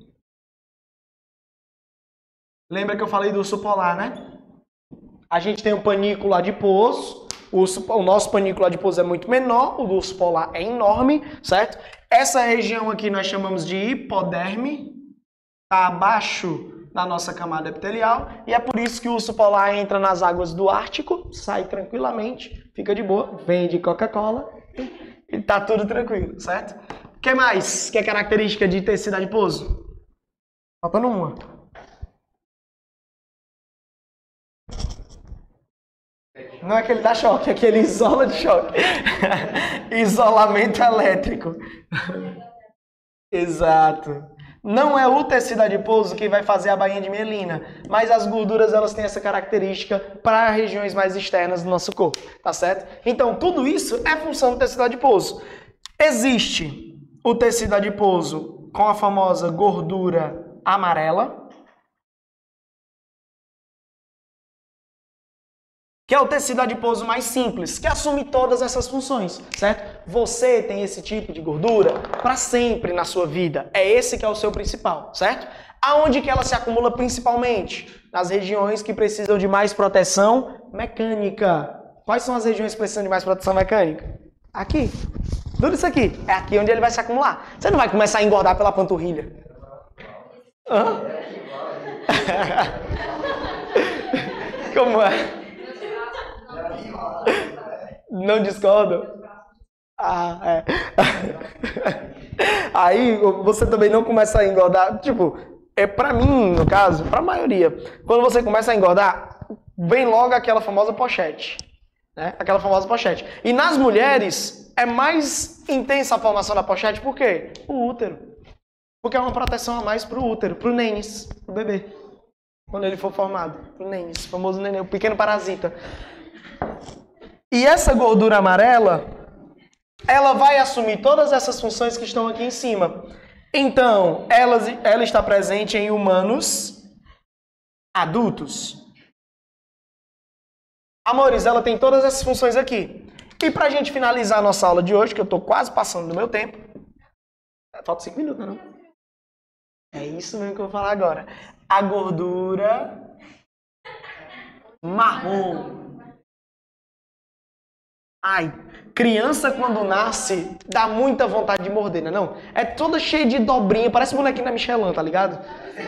Lembra que eu falei do urso polar, né? A gente tem um panículo adiposo. O, urso, o nosso panículo adiposo é muito menor, o do urso polar é enorme, certo? Essa região aqui nós chamamos de hipoderme, está abaixo da nossa camada epitelial, e é por isso que o urso polar entra nas águas do Ártico, sai tranquilamente, fica de boa, vende Coca-Cola e tá tudo tranquilo, certo? O que mais que é característica de tecido adiposo? Faltando uma. Não é aquele da choque, é aquele isola de choque. Isolamento elétrico. Exato. Não é o tecido adiposo que vai fazer a bainha de mielina, mas as gorduras elas têm essa característica para regiões mais externas do nosso corpo, tá certo? Então, tudo isso é função do tecido adiposo. Existe o tecido adiposo com a famosa gordura amarela, que é o tecido adiposo mais simples, que assume todas essas funções, certo? Você tem esse tipo de gordura para sempre na sua vida. É esse que é o seu principal, certo? Aonde que ela se acumula principalmente? Nas regiões que precisam de mais proteção mecânica. Quais são as regiões que precisam de mais proteção mecânica? Aqui. Tudo isso aqui. É aqui onde ele vai se acumular. Você não vai começar a engordar pela panturrilha. Hã? Como é? Não discordo? Ah, é. Aí você também não começa a engordar. Tipo, é pra mim, no caso, pra maioria, quando você começa a engordar, vem logo aquela famosa pochete. Né? Aquela famosa pochete. E nas mulheres, é mais intensa a formação da pochete, por quê? O útero. Porque é uma proteção a mais para o útero, para o nênis, para o bebê. Quando ele for formado, para o nênis, o famoso neném, o pequeno parasita. E essa gordura amarela, ela vai assumir todas essas funções que estão aqui em cima. Então, ela, ela está presente em humanos adultos. Amores, ela tem todas essas funções aqui. E para a gente finalizar a nossa aula de hoje, que eu estou quase passando do meu tempo. Falta cinco minutos, não? É isso mesmo que eu vou falar agora. A gordura marrom. Ai, criança quando nasce dá muita vontade de morder, não é não? É toda cheia de dobrinha, parece bonequinho da Michelin, tá ligado?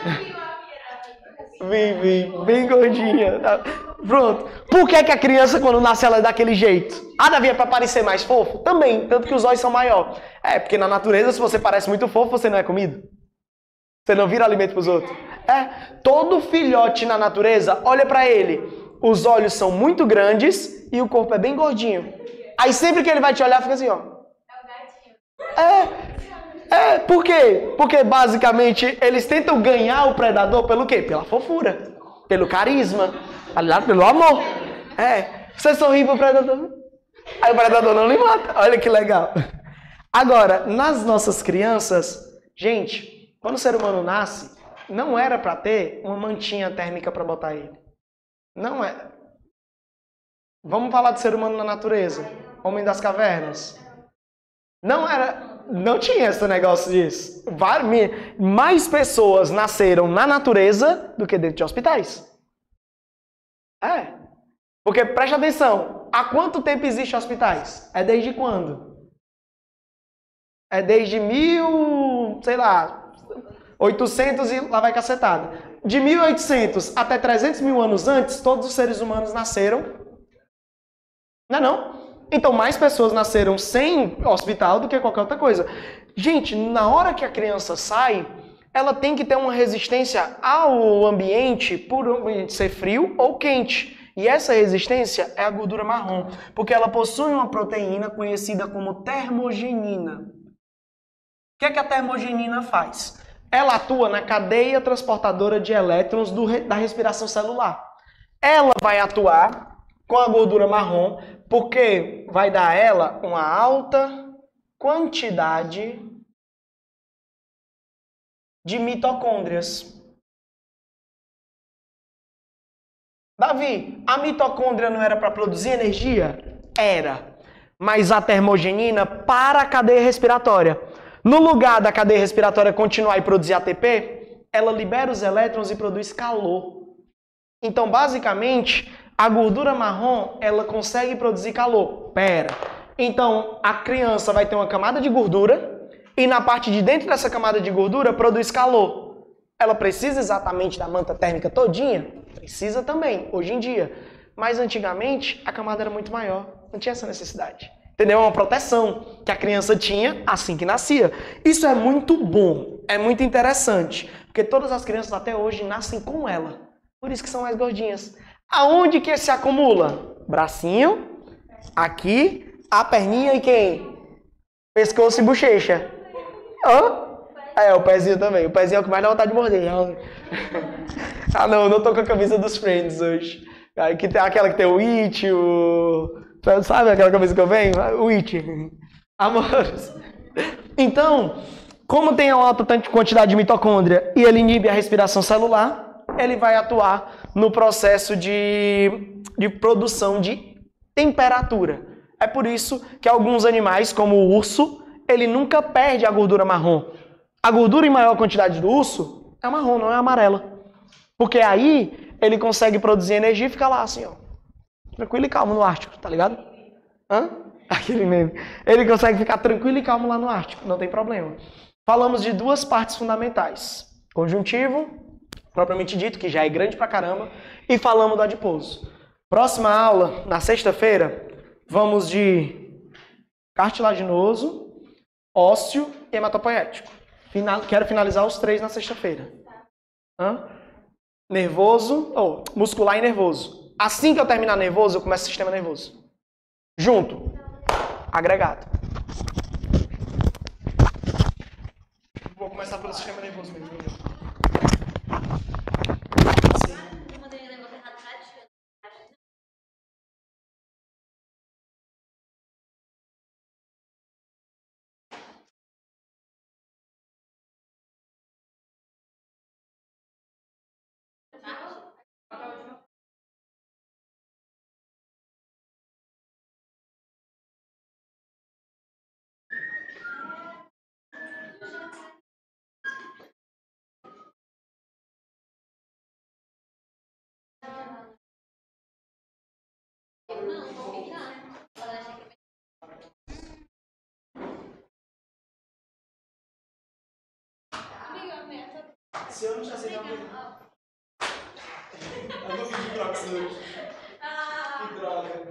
Vem, vem, bem gordinha. Pronto. Por que, que a criança, quando nasce, ela é daquele jeito? Ah, Davi, é pra parecer mais fofo? Também, tanto que os olhos são maiores. É, porque na natureza, se você parece muito fofo, você não é comido. Você não vira alimento pros outros. É, todo filhote na natureza, olha pra ele. Os olhos são muito grandes e o corpo é bem gordinho. Aí sempre que ele vai te olhar, fica assim, ó. É. É, por quê? Porque basicamente eles tentam ganhar o predador pelo quê? Pela fofura, pelo carisma, aliás, pelo amor. É, você sorri pro predador, aí o predador não lhe mata. Olha que legal. Agora, nas nossas crianças, gente, quando o ser humano nasce, não era para ter uma mantinha térmica para botar ele. Não é. Vamos falar de ser humano na natureza. Homem das cavernas. Não era... Não tinha esse negócio disso. Mais pessoas nasceram na natureza do que dentro de hospitais. É. Porque, preste atenção, há quanto tempo existem hospitais? É desde quando? É desde mil, sei lá, oitocentos e lá vai cacetada. De mil e oitocentos até trezentos mil anos antes, todos os seres humanos nasceram. Não é não? Então, mais pessoas nasceram sem hospital do que qualquer outra coisa. Gente, na hora que a criança sai, ela tem que ter uma resistência ao ambiente, por o ambiente ser frio ou quente. E essa resistência é a gordura marrom, porque ela possui uma proteína conhecida como termogenina. O que é que a termogenina faz? Ela atua na cadeia transportadora de elétrons do, da respiração celular. Ela vai atuar com a gordura marrom, porque vai dar a ela uma alta quantidade de mitocôndrias. Davi, a mitocôndria não era para produzir energia? Era. Mas a termogenina para a cadeia respiratória. No lugar da cadeia respiratória continuar e produzir A T P, ela libera os elétrons e produz calor. Então, basicamente, a gordura marrom, ela consegue produzir calor. Pera. Então, a criança vai ter uma camada de gordura e na parte de dentro dessa camada de gordura produz calor. Ela precisa exatamente da manta térmica todinha? Precisa também, hoje em dia. Mas antigamente, a camada era muito maior. Não tinha essa necessidade. Entendeu? É uma proteção que a criança tinha assim que nascia. Isso é muito bom. É muito interessante. Porque todas as crianças até hoje nascem com ela. Por isso que são mais gordinhas. Aonde que se acumula? Bracinho, aqui, a perninha e quem? Pescoço e bochecha. Hã? É, o pezinho também. O pezinho é o que mais dá vontade de morder. Ah, não, não tô com a camisa dos Friends hoje. Aqui tem aquela que tem o It, o... Sabe aquela camisa que eu venho? O It. Amores. Então, como tem uma alta quantidade de mitocôndria e ele inibe a respiração celular, ele vai atuar no processo de, de produção de temperatura. É por isso que alguns animais, como o urso, ele nunca perde a gordura marrom. A gordura em maior quantidade do urso é marrom, não é amarela. Porque aí ele consegue produzir energia e fica lá assim, ó, tranquilo e calmo no Ártico, tá ligado? Hã? Aquele meme. Ele consegue ficar tranquilo e calmo lá no Ártico, não tem problema. Falamos de duas partes fundamentais. Conjuntivo, propriamente dito, que já é grande pra caramba, e falamos do adiposo. Próxima aula, na sexta-feira, vamos de cartilaginoso, ósseo e hematopoético. Final, quero finalizar os três na sexta-feira. Hã? Nervoso, ou oh, muscular e nervoso. Assim que eu terminar nervoso, eu começo o sistema nervoso. Junto. Agregado. Vou começar começar pelo sistema nervoso mesmo. Eu mandei um negócio errado pra ti. Não, vou ficar. Ela acha que Se eu não tivesse ido, eu não pedi troca hoje. Que droga.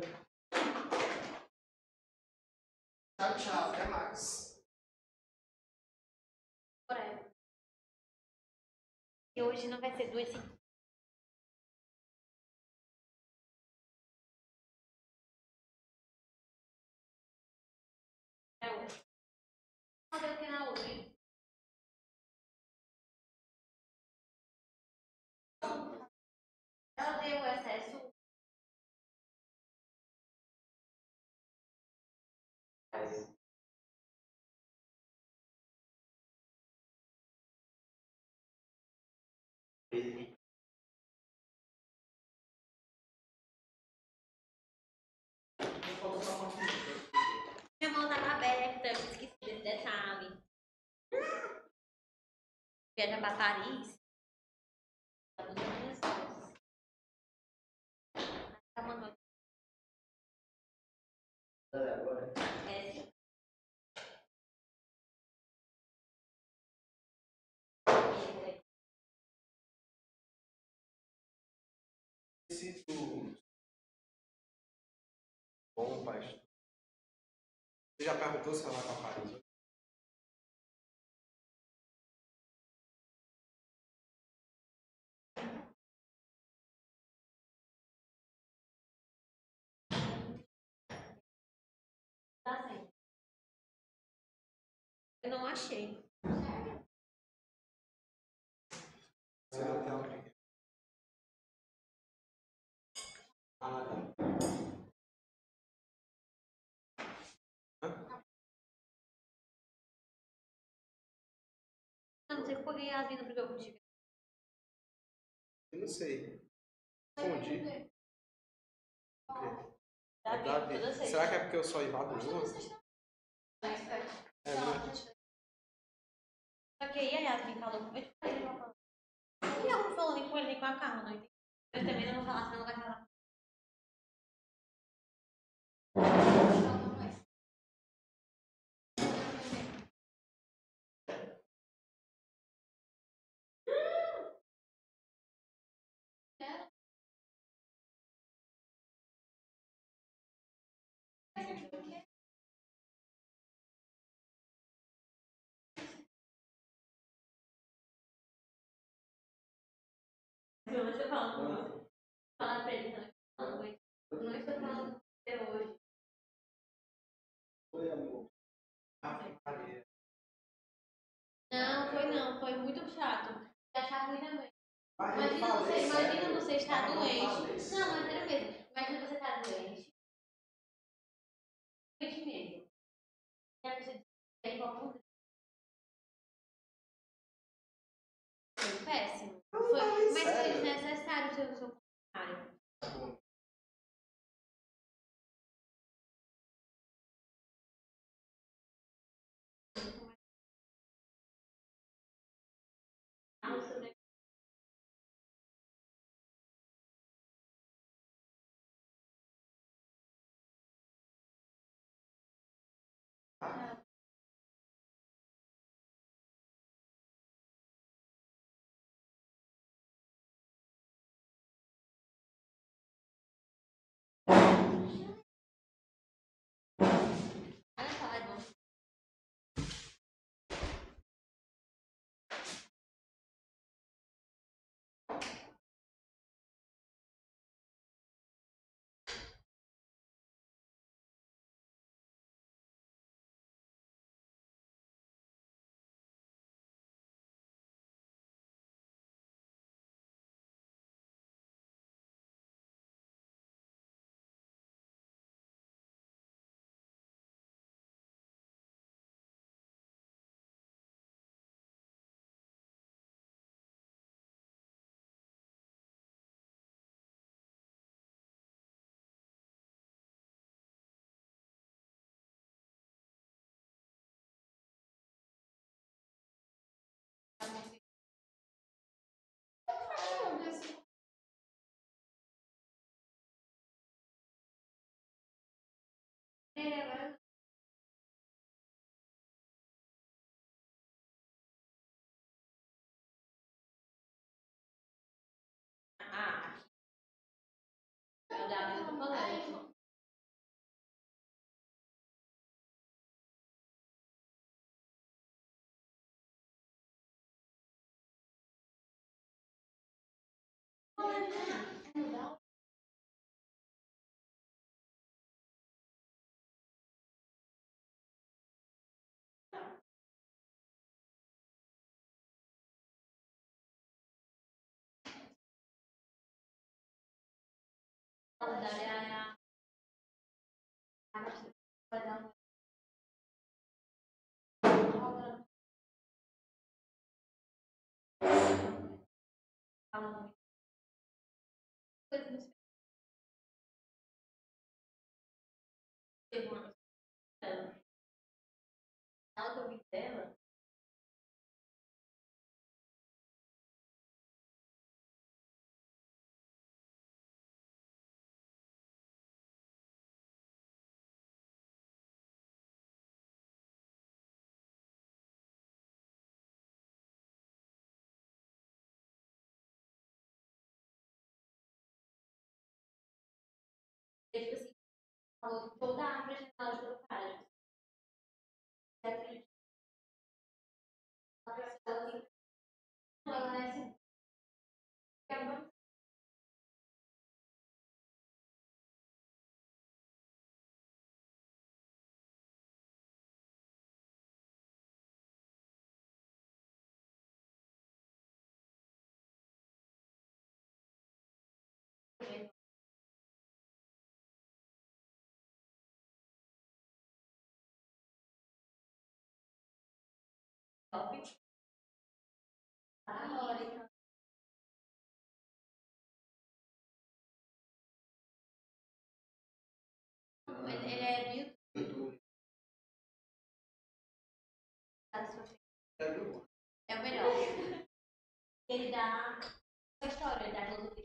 Tchau, tchau. Até mais. E hoje não vai ser duas seguidas. Fazer o que na outra? Ela deu excesso. Minha mão tava aberta, eu esqueci desse detalhe. Viaja pra Paris. Tá tudo nas minhas costas. Tá mandando. É, sim. Sinto bom, pastor. Você já perguntou se ela vai para Paris? Tá certo. Eu não achei. Você não tem ela pequena. Ah, tá. Hã? Eu não sei por que a Yasmin não brigou contigo. Eu não sei. Respondi. Davi, Davi. toda sexta. Será que é porque eu sou Ivado Lua? É, né? Só que aí a Yasmin falou com ele. E eu não falando nem com ele nem com a Carla, não entendi. Eu também não vou falar, senão não vai falar. Eu estou falando, falar pra ele também. Eu não estou falando até hoje. Oi, amor. Ah, Maria. Não, foi não, foi muito chato. Eu achava ruim também. Mas eu Imagina falei, você, imagina sério? você estar Mas eu doente. falei, Não, sério? mas sério mesmo. Imagina você estar doente. Doente mesmo. E aí você tem como. Foi péssimo. Eu não Foi, falei mas foi sério. desnecessário o seu, o seu comentário. Tá bom. Ah, sobre Ah, eu já vi o colégio. Ela que eu vi dela. Tipo assim, falou que toda a árvore ela ajudou o cara. Ela é assim. Top. Ah, ele ele é de YouTube. é o melhor. Ele dá a história, ele dá